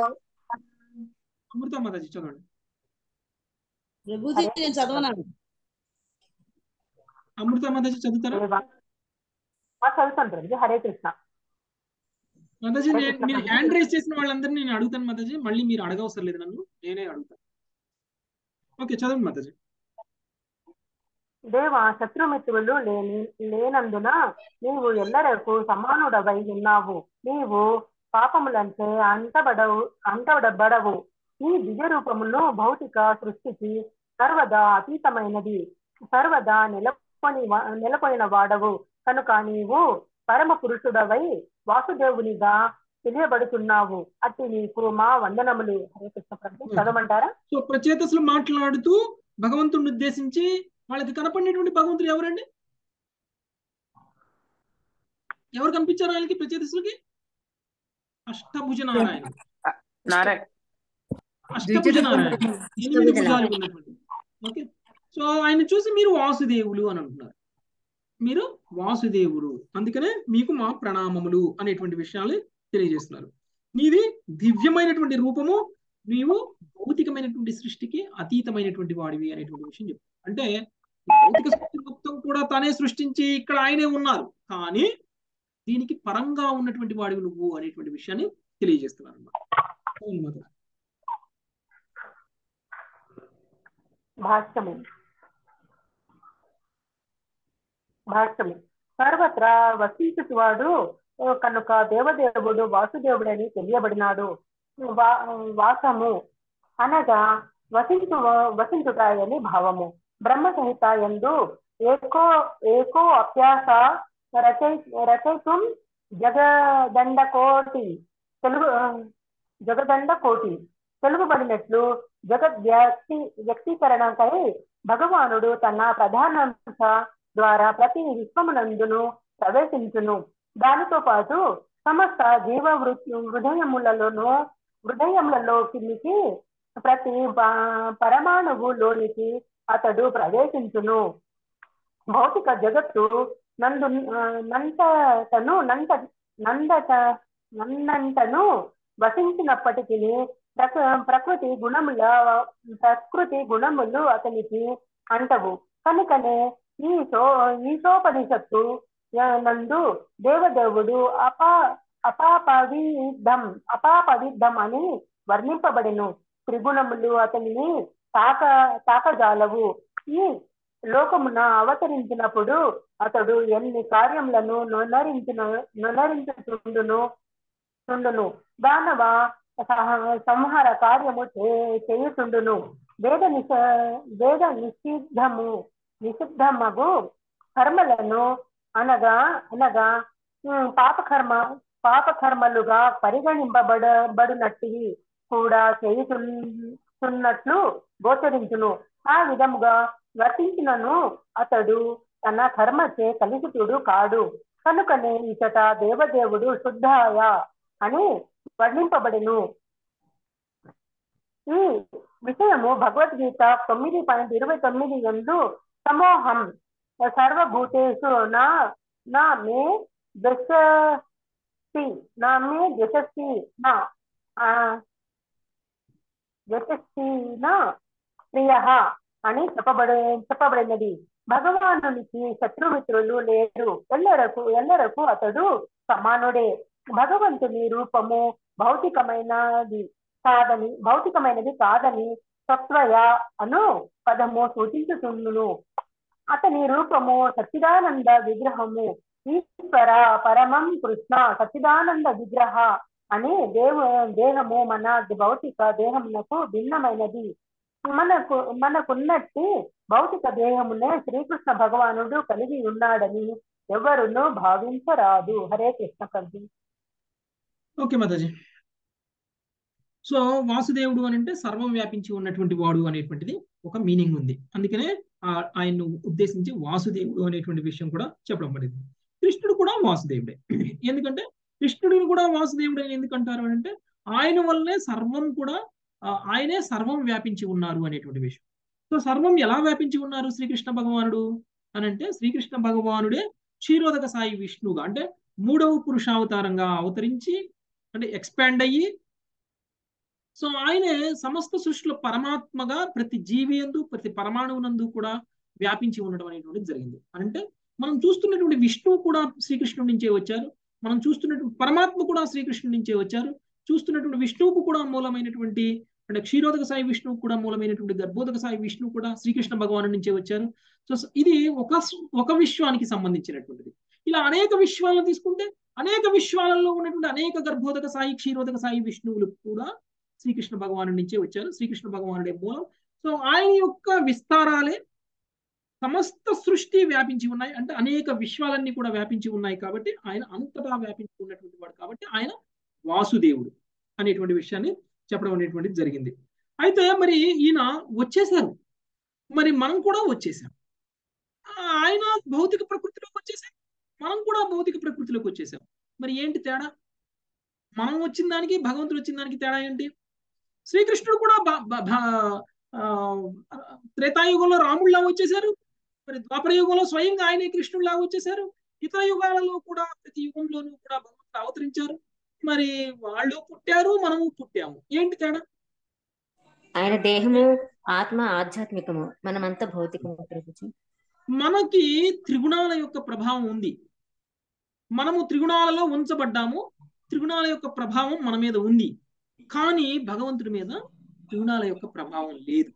అమృత మాతాజీ చదవండి. ప్రభుజీ నేను చదవనాను. అమృత మాతాజీ చదువుతారా? చదువుతాను ప్రభుజీ. హరే కృష్ణ. మాతాజీ నేను మీరు హ్యాండ్ రైజ్ చేసిన వాళ్ళందరినీ నేను అడుగుతాను మాతాజీ, మళ్ళీ మీరు అడగవసరం లేదు, నన్ను నేనే అడుగుతాను. ఓకే చదవండి మాతాజీ. దేవ శత్రుమిత్రులు లేని లేనందున నీవు ఎల్లరకు సమానుడవై ఉన్నావు. నీవు పాపములంటే అంటబడవు అంటబడబడవు. ఈ దివ్య రూపమును భౌతిక సృష్టికి సర్వదా అతీతమైనది, సర్వదా నెలకొని నెలకొనిన వాడవు కనుక నీవు పరమ పురుషుడవై వాసుదేవునిగా తెలియబడుతున్నావు. అట్టి నీకు మా వందనములు. హరే కృష్ణ ప్రభు. చదవమంటారా? సో ప్రచేతసులు మాట్లాడుతూ భగవంతుడిని ఉద్దేశించి వాళ్ళకి కనపడినటువంటి భగవంతుడు ఎవరండి? ఎవరు కనిపించారు వాళ్ళకి ప్రచేతసులకి? అష్టభుజ నారాయణ. అష్టభుజ నారాయణ, ఎనిమిది భుజాలు ఉన్నటువంటి. ఓకే, సో ఆయన చూసి మీరు వాసుదేవులు అని అంటున్నారు. మీరు వాసుదేవుడు, అందుకనే మీకు మా ప్రణామములు అనేటువంటి విషయాలు తెలియజేస్తున్నారు. నీది దివ్యమైనటువంటి రూపము, నీవు భౌతికమైనటువంటి సృష్టికి అతీతమైనటువంటి వాడివి అనేటువంటి విషయం చెప్పు. అంటే భౌతిక సృష్టి మొత్తం కూడా తానే సృష్టించి ఇక్కడ ఆయనే ఉన్నారు, కానీ దీనికి పరంగా ఉన్నటువంటి వాడివి నువ్వు అనేటువంటి విషయాన్ని తెలియజేస్తున్నారు అన్నమాట. భాష్యము భాష్యము సర్వత్రా వసించువాడు కనుక దేవదేవుడు వాసుదేవుడని తెలియబడినాడు. వా వాసము అనగా వసించు వసించుతాయని భావము. బ్రహ్మ సహిత యందు ఏకో ఏకో అభ్యాస రచయి రచయితుం జగదండకోటి తెలుగు జగదండకోటి తెలుగుబడినట్లు జగద్ వ్యక్తి వ్యక్తీకరణకై భగవానుడు తన ప్రధానాంశ ద్వారా ప్రతి విశ్వమునందును ప్రవేశించును. దానితో పాటు సమస్త జీవ హృదయములలోనూ హృదయములలోకి ప్రతి పరమాణువులోనికి అతడు ప్రవేశించును. భౌతిక జగత్తు నందు నంతటను నంత నందట నన్నంటను వసించినప్పటికీ ప్రకృతి గుణముల ప్రకృతి గుణములు అతనికి అంటవు. కనుకనే ఈ సో ఈశోపనిషత్తు నందు దేవదేవుడు అపా అపాపవిద్ధం అపాపవిద్ధం అని వర్ణింపబడెను. త్రిగుణములు అతనిని తాక తాకజాలవు. ఈ లోకమున అవతరించినప్పుడు అతడు ఎన్ని కార్యములను నొనరించిన నొనరించుచుండును చుండును దానవ సంహార కార్యము చేయుచుండును. వేద నిష వేద నిషిద్ధము నిషిద్ధమగు కర్మలను అనగా అనగా పాపకర్మ పాపకర్మలుగా పరిగణింపబడబడినట్టు కూడా చేయుచున్నట్లు గోచరించును. ఆ విధముగా వర్తించినను అతడు తన కర్మచే కలుషితుడు కాడు. కనుకనే ఇచట దేవదేవుడు శుద్ధాయ అని వర్ణింపబడెను. ఈ విషయము భగవద్గీత తొమ్మిది పాయింట్ ఇరవై తొమ్మిది యందు సమోహం సర్వభూతేషు నా నా మే దశస్తి నా మే దశస్తి నా దశస్తి నా ప్రియ అని చెప్పబడ చెప్పబడినది. భగవానునికి శత్రుమిత్రులు లేరు. ఎల్లరకు ఎల్లరకు అతడు సమానుడే. భగవంతుని రూపము భౌతికమైనది కాదని భౌతికమైనది కాదని సత్వయ అను పదము సూచించుచుండును. అతని రూపము సచ్చిదానంద విగ్రహము. ఈశ్వర పరమం కృష్ణ సచ్చిదానంద విగ్రహ అని దేవు దేహము మన భౌతిక దేహమునకు భిన్నమైనది. మనకు మనకున్నట్టి భౌతిక దేహమునే శ్రీకృష్ణ భగవానుడు కలిగి ఉన్నాడని ఎవరును భావించరాదు. హరే కృష్ణ ప్రభు. ఓకే మాతాజీ. సో వాసుదేవుడు అని అంటే సర్వం వ్యాపించి ఉన్నటువంటి వాడు అనేటువంటిది ఒక మీనింగ్ ఉంది. అందుకనే ఆయన్ను ఉద్దేశించి వాసుదేవుడు అనేటువంటి విషయం కూడా చెప్పడం పడింది. కృష్ణుడు కూడా వాసుదేవుడే. ఎందుకంటే కృష్ణుడిని కూడా వాసుదేవుడు అని ఎందుకంటారు అని అంటే ఆయన వల్లనే సర్వం కూడా ఆయనే సర్వం వ్యాపించి ఉన్నారు అనేటువంటి విషయం. సో సర్వం ఎలా వ్యాపించి ఉన్నారు శ్రీకృష్ణ భగవానుడు అని అంటే, శ్రీకృష్ణ భగవానుడే క్షీరోదక సాయి విష్ణువుగా అంటే మూడవ పురుషావతారంగా అవతరించి అంటే ఎక్స్పాండ్ అయ్యి, సో ఆయనే సమస్త సృష్టిలో పరమాత్మగా ప్రతి జీవి యందు ప్రతి పరమాణువునందు కూడా వ్యాపించి ఉండడం అనేటువంటిది జరిగింది. అంటే మనం చూస్తున్నటువంటి విష్ణువు కూడా శ్రీకృష్ణుడి నుంచే వచ్చారు, మనం చూస్తున్నటువంటి పరమాత్మ కూడా శ్రీకృష్ణుడి నుంచే వచ్చారు, చూస్తున్నటువంటి విష్ణువుకు కూడా మూలమైనటువంటి అంటే క్షీరోదక సాయి విష్ణువు కూడా మూలమైనటువంటి గర్భోదక సాయి విష్ణువు కూడా శ్రీకృష్ణ భగవాను నుంచే వచ్చారు. సో ఇది ఒక ఒక విశ్వానికి సంబంధించినటువంటిది. ఇలా అనేక విశ్వాలను తీసుకుంటే అనేక విశ్వాలలో ఉన్నటువంటి అనేక గర్భోదక సాయి క్షీరోదక సాయి విష్ణువులు కూడా శ్రీకృష్ణ భగవాను నుంచే వచ్చారు. శ్రీకృష్ణ భగవానుడే మూలం. సో ఆయన యొక్క విస్తారాలే సమస్త సృష్టి వ్యాపించి ఉన్నాయి, అంటే అనేక విశ్వాలన్నీ కూడా వ్యాపించి ఉన్నాయి కాబట్టి ఆయన అంతటా వ్యాపించి ఉన్నటువంటి వాడు కాబట్టి ఆయన వాసుదేవుడు అనేటువంటి విషయాన్ని చెప్పడం అనేటువంటిది జరిగింది. అయితే మరి ఈయన వచ్చేసారు, మరి మనం కూడా వచ్చేసాం. ఆయన భౌతిక ప్రకృతిలోకి వచ్చేసాం, మనం కూడా భౌతిక ప్రకృతిలోకి వచ్చేసాం. మరి ఏంటి తేడా? మనం వచ్చిన దానికి భగవంతుడు వచ్చిన దానికి తేడా ఏంటి? శ్రీకృష్ణుడు కూడా త్రేతాయుగంలో రాముడిలా వచ్చేసారు, మరి ద్వాపర యుగంలో స్వయంగా ఆయనే కృష్ణుడిలా వచ్చేసారు, ఇతర యుగాలలో కూడా ప్రతి యుగంలోనూ కూడా భగవంతుడు అవతరించారు. మరి వాళ్ళు పుట్టారు, మనము పుట్టాము. ఏంటి తేడా? ఆయన దేహము ఆత్మ ఆధ్యాత్మికము, మనమంతా భౌతికము. ప్రభుజీ మనకి త్రిగుణాల యొక్క ప్రభావం ఉంది, మనము త్రిగుణాలలో ఉంచబడ్డాము, త్రిగుణాల యొక్క ప్రభావం మన మీద ఉంది. కానీ భగవంతుడి మీద త్రిగుణాల యొక్క ప్రభావం లేదు.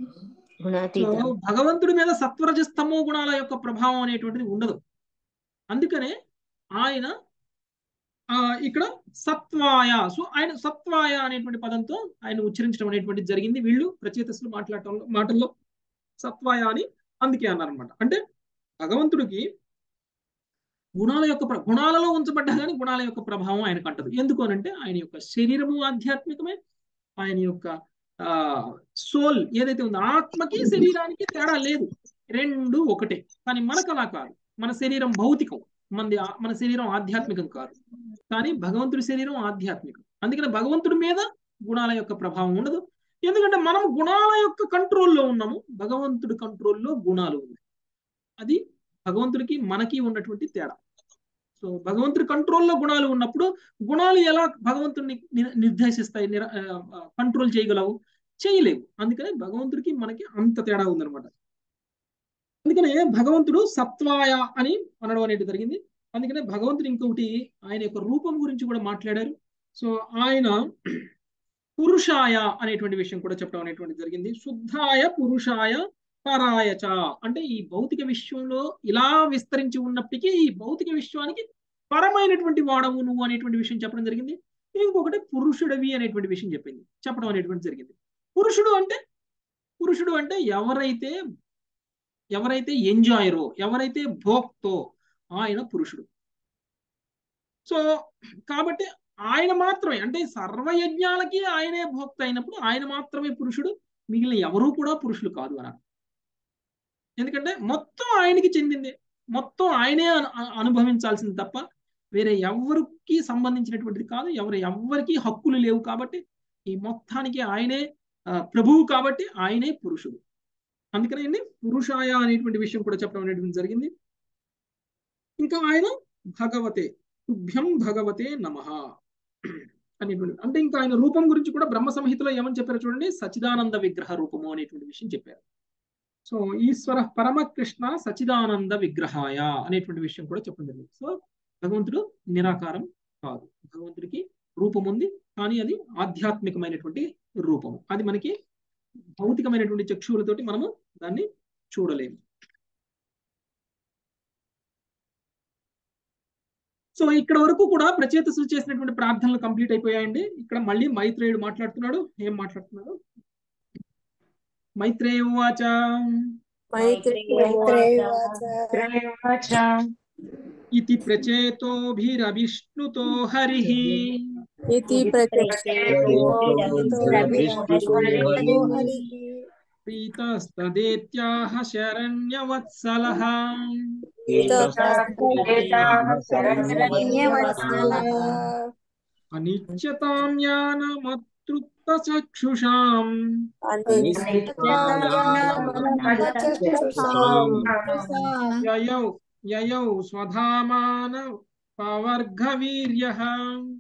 భగవంతుడి మీద సత్వరజస్తమో గుణాల యొక్క ప్రభావం అనేటువంటిది ఉండదు. అందుకనే ఆయన ఆ ఇక్కడ సత్వాయ, సో ఆయన సత్వాయ అనేటువంటి పదంతో ఆయన ఉచ్చరించడం అనేటువంటిది జరిగింది. వీళ్ళు ప్రచేతసులు మాట్లాడటం మాటల్లో సత్వాయ అని అందుకే అన్నారనమాట. అంటే భగవంతుడికి గుణాల యొక్క గుణాలలో ఉంచబడ్డా కానీ గుణాల యొక్క ప్రభావం ఆయనకు అంటదు. ఎందుకు అనంటే ఆయన యొక్క శరీరము ఆధ్యాత్మికమే, ఆయన యొక్క ఆ సోల్ ఏదైతే ఉందో ఆత్మకి శరీరానికి తేడా లేదు, రెండు ఒకటే. కానీ మనకు అలా కాదు, మన శరీరం భౌతికం, మనది మన శరీరం ఆధ్యాత్మికం కాదు. కానీ భగవంతుడి శరీరం ఆధ్యాత్మికం. అందుకని భగవంతుడి మీద గుణాల యొక్క ప్రభావం ఉండదు, ఎందుకంటే మనం గుణాల యొక్క కంట్రోల్లో ఉన్నాము, భగవంతుడి కంట్రోల్లో గుణాలు ఉన్నాయి. అది భగవంతుడికి మనకి ఉన్నటువంటి తేడా. సో భగవంతుడి కంట్రోల్లో గుణాలు ఉన్నప్పుడు గుణాలు ఎలా భగవంతుడిని నిర్దేశిస్తాయి, కంట్రోల్ చేయగలవు? చేయలేవు. అందుకనే భగవంతుడికి మనకి అంత తేడా ఉందన్నమాట. అందుకనే భగవంతుడు సత్వాయ అని అనడం అనేది జరిగింది. అందుకనే భగవంతుడు ఇంకొకటి ఆయన యొక్క రూపం గురించి కూడా మాట్లాడారు. సో ఆయన పురుషాయ అనేటువంటి విషయం కూడా చెప్పడం అనేటువంటి జరిగింది. శుద్ధాయ పురుషాయ పరాయచ అంటే ఈ భౌతిక విశ్వంలో ఇలా విస్తరించి ఉన్నప్పటికీ ఈ భౌతిక విశ్వానికి పరమైనటువంటి వాడవు నువ్వు అనేటువంటి విషయం చెప్పడం జరిగింది. ఇంకొకటి పురుషుడవి అనేటువంటి విషయం చెప్పింది చెప్పడం అనేటువంటి జరిగింది. పురుషుడు అంటే పురుషుడు అంటే ఎవరైతే ఎవరైతే ఎంజాయరో, ఎవరైతే భోక్తో ఆయన పురుషుడు. సో కాబట్టి ఆయన మాత్రమే, అంటే సర్వయజ్ఞాలకి ఆయనే భోక్త అయినప్పుడు ఆయన మాత్రమే పురుషుడు, మిగిలిన ఎవరూ కూడా పురుషులు కాదు అన్నారు. ఎందుకంటే మొత్తం ఆయనకి చెందింది, మొత్తం ఆయనే అనుభవించాల్సింది తప్ప వేరే ఎవరికి సంబంధించినటువంటిది కాదు, ఎవరు ఎవరికి హక్కులు లేవు. కాబట్టి ఈ మొత్తానికి ఆయనే ప్రభువు, కాబట్టి ఆయనే పురుషుడు. అందుకనే పురుషాయ అనేటువంటి విషయం కూడా చెప్పడం అనేటువంటి జరిగింది. ఇంకా ఆయన భగవతే తుభ్యం భగవతే నమః అనేటువంటి, అంటే ఇంకా ఆయన రూపం గురించి కూడా బ్రహ్మ సంహితలో ఏమని చెప్పారు చూడండి, సచిదానంద విగ్రహ రూపము అనేటువంటి విషయం చెప్పారు. సో ఈశ్వర పరమకృష్ణ సచిదానంద విగ్రహాయ అనేటువంటి విషయం కూడా చెప్పడం జరిగింది. సో భగవంతుడు నిరాకారం కాదు, భగవంతుడికి రూపం ఉంది, కానీ అది ఆధ్యాత్మికమైనటువంటి రూపము. అది మనకి భౌతికమైనటువంటి చక్షువులతోటి మనము దాన్ని చూడలేము. సో ఇక్కడ వరకు కూడా ప్రచేతసులు చేసినటువంటి ప్రార్థనలు కంప్లీట్ అయిపోయాయండి. ఇక్కడ మళ్ళీ మైత్రేయుడు మాట్లాడుతున్నాడు. ఏం మాట్లాడుతున్నాడు? మైత్రేయ ఉవాచ ఇతి ప్రచేతోభిరవిష్ణుతో హరిః ప్రీతస్తదేత్యాహ శరణ్యవత్సలః అనిత్యతాం జ్ఞానమత్తు తృప్తచక్షుషాం యయౌ యయౌ స్వధామాన పవర్గవీర్యః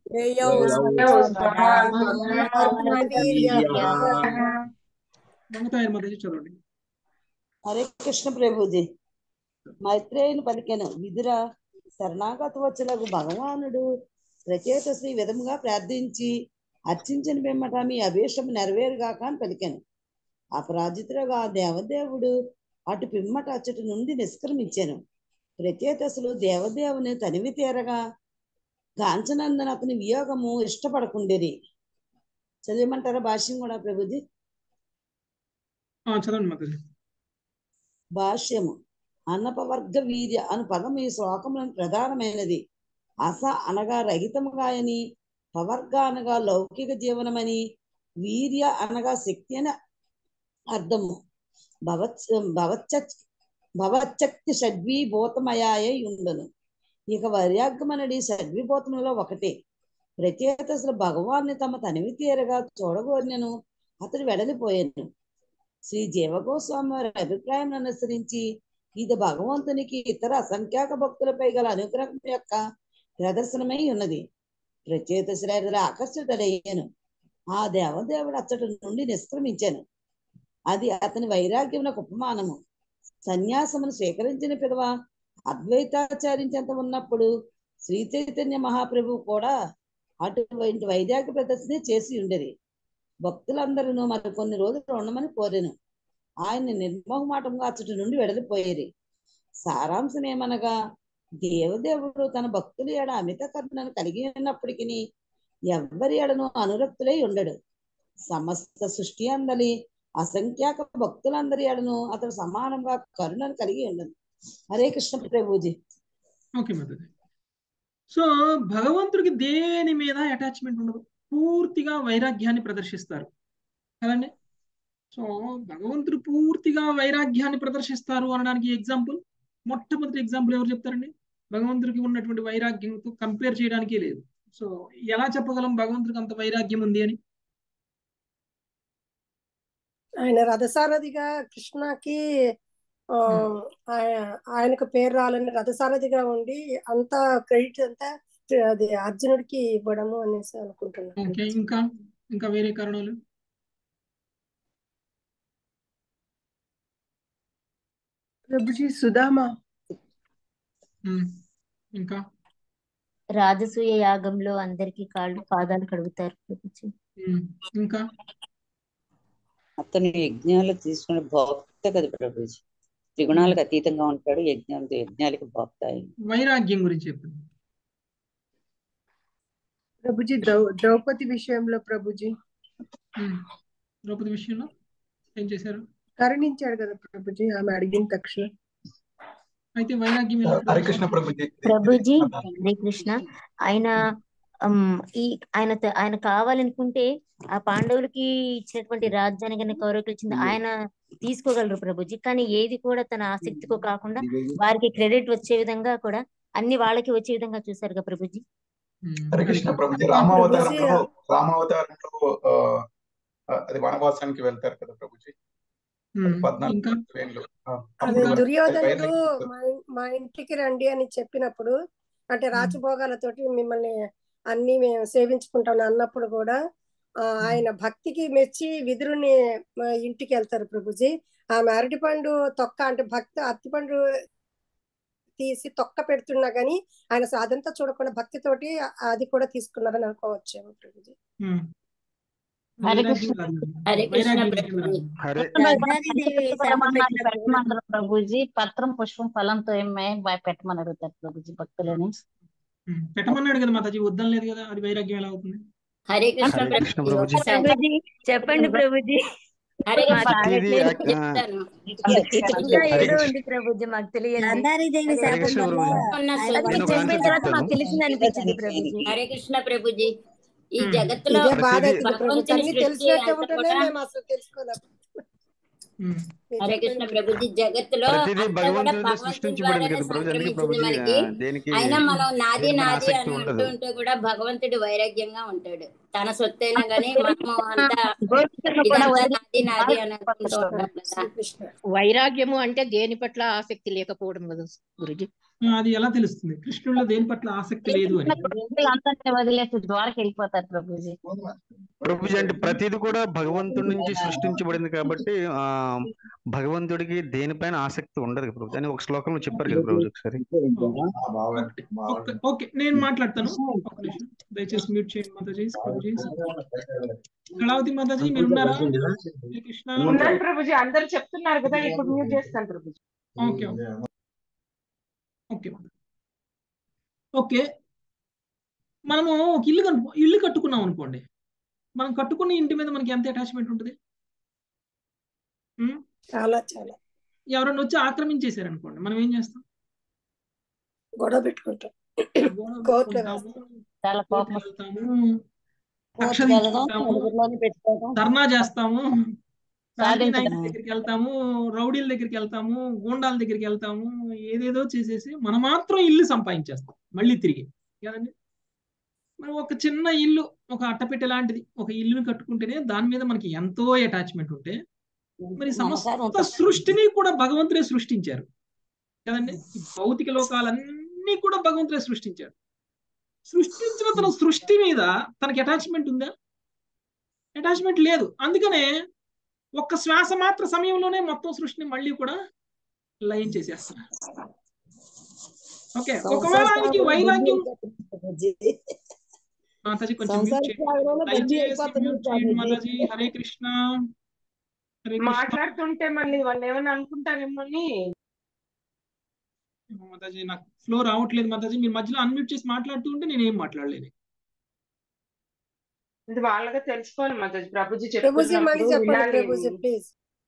మమతాయర్ మాతాజీ చదవండి. హరే కృష్ణ ప్రభుజీ. మైత్రేయుని పలికెను, విదుర శరణాగత వచ్చలకు భగవానుడు ప్రచేత శ్రీ విధముగా ప్రార్థించి అర్చించిన పిమ్మట మీ అభీష్టం నెరవేరుగాక అని పలికెను. అపరాజితుడుగా దేవదేవుడు అటు పిమ్మట అచ్చటి నుండి నిష్క్రమించాను. ప్రచేతసులు దేవదేవుని తనివి తీరగా గాంచనందన అతని వియోగము ఇష్టపడకుండేది. చదివమంటారా భాష్యం కూడా ప్రభుజీ? చదవండి మాతాజీ. భాష్యము. అన్నపవర్గ వీర్య అను పదం ఈ శ్లోకంలో ప్రధానమైనది. అస అనగా రహితముగాయని, పవర్గ అనగా లౌకిక జీవనమని, వీర్య అనగా శక్తి అని అర్థము. భవత్ భవచ్చ భవచ్చక్తి షడ్వీభూతమయాయై ఉండును. ఇక వైరాగ్యమనడి షడ్వీభూతములలో ఒకటే. ప్రచేతసులు భగవాన్ని తమ తనివి తీరగా చూడగోరినను అతడు వెడలిపోయాను. శ్రీ జీవగోస్వామి వారి అభిప్రాయం అనుసరించి ఇది భగవంతునికి ఇతర అసంఖ్యాక భక్తులపై గల అనుగ్రహం యొక్క ప్రదర్శనమై ఉన్నది. ప్రచేతసుల ఆకర్షితుడయ్యాను. ఆ దేవదేవుడు అచ్చటి నుండి నిష్క్రమించాను. అది అతని వైరాగ్యమునకు ఉపమానము. సన్యాసమును స్వీకరించిన పిదవ అద్వైతాచారించేంత ఉన్నప్పుడు శ్రీ చైతన్య మహాప్రభువు కూడా అటువంటి వైరాగ్య ప్రదర్శన చేసి ఉండేది. భక్తులందరూ మరి కొన్ని రోజులు ఉండమని కోరాను. ఆయన నిర్మోహమాటంగా అచ్చటి నుండి వెడలిపోయేది. సారాంశం ఏమనగా, దేవదేవుడు తన భక్తుల ఎడ అమిత కరుణను కలిగి ఉన్నప్పటికీ ఎవ్వరి ఎడను అనురక్తులై ఉండడు. సమస్త సృష్టి అందలి అసంఖ్యాక భక్తులందరి ఎడను అతడు సమానంగా కరుణను కలిగి ఉండదు. హరే కృష్ణ ప్రభుజీ. ఓకే మాతాజీ. సో భగవంతుడికి దేని మీద అటాచ్మెంట్ ఉండదు, పూర్తిగా వైరాగ్యాన్ని ప్రదర్శిస్తారు కదండి. సో భగవంతుడు పూర్తిగా వైరాగ్యాన్ని ప్రదర్శిస్తారు అనడానికి ఎగ్జాంపుల్, మొట్టమొదటి ఎగ్జాంపుల్ ఎవరు చెప్తారండి? భగవంతుడికి ఉన్నటువంటి వైరాగ్యంతో కంపేర్ చేయడానికి లేదు. సో ఎలా చెప్పగలం భగవంతుడికి అంత వైరాగ్యం ఉంది అని? ఆయన రథసారథిగా కృష్ణకి ఆ ఆయనకు పేరు రాలని రథసారథిగా ఉండి అంత క్రెడిట్ అంతా అది అర్జునుడికి ఇవ్వడము అనేసి అనుకుంటున్నాను. ఇంకా ఇంకా వేరే కారణాలు? ప్రభుజీ సుధామ. ఇంకా రాజసూయ యాగంలో అందరికి కాళ్ళు పాదాలు కడుగుతారు ప్రభుజీ. ఇంకా అతను యజ్ఞాలు తీసుకునే భోక్త కదా ప్రభుజీ. త్రిగుణాలకు అతీతంగా ఉంటాడు. యజ్ఞాలతో యజ్ఞాలకి భోక్త. వైరాగ్యం గురించి చెప్పండి ప్రభుజీ. ద్రౌ ద్రౌపది విషయంలో ప్రభుజీ, ద్రౌపది విషయంలో ఏం చేశారు? కరుణించాడు కదా ప్రభుజీ ఆమె అడిగిన తక్షణ. అయితే వైరాగ్యం హరే కృష్ణ ప్రభుజీ. ప్రభుజీ హరే కృష్ణ. ఆయన ఈ ఆయన ఆయన కావాలనుకుంటే ఆ పాండవులకి ఇచ్చినటువంటి రాజ్యాన్ని కన్నా కౌరవులకు ఇచ్చింది ఆయన తీసుకోగలరు ప్రభుజీ. కానీ ఏది కూడా తన ఆసక్తికో కాకుండా వారికి క్రెడిట్ వచ్చే విధంగా కూడా అన్ని వాళ్ళకి వచ్చే విధంగా చూశారు కదా ప్రభుజీ. హరే కృష్ణ ప్రభుజీ. రామావతారంలో రామావతారంలో అది వనవాసానికి వెళ్తారు కదా ప్రభుజీ. అదే దుర్యోధనుడు మా ఇంటికి రండి అని చెప్పినప్పుడు, అంటే రాచభోగాలతోటి మిమ్మల్ని అన్ని మేము సేవించుకుంటాం అన్నప్పుడు కూడా ఆయన భక్తికి మెచ్చి విదురుని ఇంటికి వెళ్తారు ప్రభుజీ. ఆమె అరటిపండు తొక్క అంటే భక్తి అరటిపండు తీసి తొక్క పెడుతున్నా గానీ ఆయన అదంతా చూడకుండా భక్తితోటి అది కూడా తీసుకున్నారని అనుకోవచ్చేమో ప్రభుజీ. ప్రభుజీ పత్రం పుష్పం ఫలంతో ఏమే పెట్టమని అడుగుతారు ప్రభుజీ భక్తులని. పెట్టమన్నాడు కదా మాతాజీ, వద్దని లేదు కదా, అది వైరాగ్యం ఎలా అవుతుంది? హరే కృష్ణ ప్రభుజీ. చెప్పండి ప్రభుజీ. ఏదో ఉంది ప్రభుజీ మాకు తెలియదు. చెప్పిన తర్వాత మాకు తెలిసింది అనిపించింది ప్రభుజీ. హరే కృష్ణ ప్రభుజీ. ఈ జగత్తులో హరే కృష్ణ ప్రభుజీ, జగత్తులో ప్రతిదీ అంతా కూడా భగవంతుడితో భగవంతుని సృష్టించబడింది ద్వారానే కదా ప్రభుజీ, అందుకే సంక్రమించింది ప్రభుజీ మనకి. ఆ, దేనికి అయినా మనం నాది దేనిపైన నాది ఆసక్తి అని ఉండదు. అంటూ ఉంటూ కూడా భగవంతుడు వైరాగ్యంగా ఉంటాడు. తన సొత్తైనా గానీ మనము అంతా గోపికలను కూడా ఇదంతా వదిలి నాది నాది అని అనుకుంటూ ఉంటాం కదా. శ్రీకృష్ణ వైరాగ్యము అంటే దేని పట్ల ఆసక్తి లేకపోవడం కదా గురుజీ. అది ఎలా తెలుస్తుంది కృష్ణుల్లో దేని పట్ల ఆసక్తి లేదు అని? అందరినీ వదిలేసి ద్వారకి వెళ్ళిపోతారు ప్రభుజీ. ప్రభుజీ అంటే ప్రతిది కూడా భగవంతుడి నుంచి సృష్టించబడింది కాబట్టి ఆ భగవంతుడికి దేనిపైన ఆసక్తి ఉండదు కదా ప్రభుజీ అని ఒక శ్లోకంలో చెప్పారు కదా ప్రభుజీ ఒకసారి. ఓకే, ఓకే నేను మాట్లాడతాను. ఒక నిమిషం దయచేసి మ్యూట్ చేయండి మాతాజీ. ప్రభుజీ కళావతి మాతాజీ మీరు ఉన్నారా? హరే కృష్ణ. ఉన్నాను ప్రభుజీ, అందరు చెప్తున్నారు కదా, ఇప్పుడు మ్యూట్ చేస్తాను ప్రభుజీ. ఓకే ఓకే ఓకే మనము ఒక ఇల్లు కట్టు ఇల్లు కట్టుకున్నాం అనుకోండి, మనం కట్టుకున్న ఇంటి మీద మనకి ఎంత అటాచ్మెంట్ ఉంటుంది? ఉమ్? చాలా చాలా ఎవరైనా వచ్చి ఆక్రమించేశారు అనుకోండి, మనం ఏం చేస్తాం? గొడవ పెట్టుకుంటాం, గొడవ కోర్టులో పెట్టుకుంటాము, చాలా కోపం కోర్టుకి వెళ్తాము, కక్ష తీర్చుకుంటాము, ధర్నా చేస్తాము, రాజకీయ నాయకుల దగ్గరికి వెళ్తాము, రౌడీల దగ్గరికి వెళ్తాము, గూండాల దగ్గరికి వెళ్తాము, ఏదేదో చేసేసి మనం మాత్రం ఇల్లు సంపాదించేస్తాం మళ్ళీ తిరిగి కదండి. మనం ఒక చిన్న ఇల్లు, ఒక అట్టపెట్టె లాంటిది ఒక ఇల్లుని కట్టుకుంటేనే దాని మీద మనకి ఎంతో అటాచ్మెంట్ ఉంటే, మరి సమస్త సృష్టిని కూడా భగవంతుడే సృష్టించారు కదండి. ఈ భౌతిక లోకాలన్నీ కూడా భగవంతుడే సృష్టించారు. సృష్టించిన తన సృష్టి మీద తనకి అటాచ్మెంట్ ఉందా? అటాచ్మెంట్ లేదు. అందుకనే ఒక్క శ్వాస మాత్ర సమయంలోనే మొత్తం సృష్టిని మళ్ళీ కూడా లయం చేసేస్తున్నారు. ఓకే, ఒకవేళ ఆయనకి వైరాగ్యం మాతాజీ కొంచెం మ్యూట్ చేయండి దయచేసి, మ్యూట్ చేయండి మాతాజీ. హరే కృష్ణ హరే కృష్ణ. మాట్లాడుతుంటే మళ్ళీ వాళ్ళు ఏమైనా అనుకుంటారేమో అని మాతాజీ నాకు ఫ్లో రావట్లేదు మాతాజీ, మీరు మధ్యలో అన్మ్యూట్ చేసి మాట్లాడుతూ ఉంటే నేను ఏం మాట్లాడలేదు. ఇది వాళ్ళగా తెలుసుకోవాలి మాతాజీ, ప్రభుజీ ప్రభుజీ మళ్ళీ చెప్తున్నప్పుడు చెప్పండి వినాలి. ప్రభుజీ ప్లీజ్.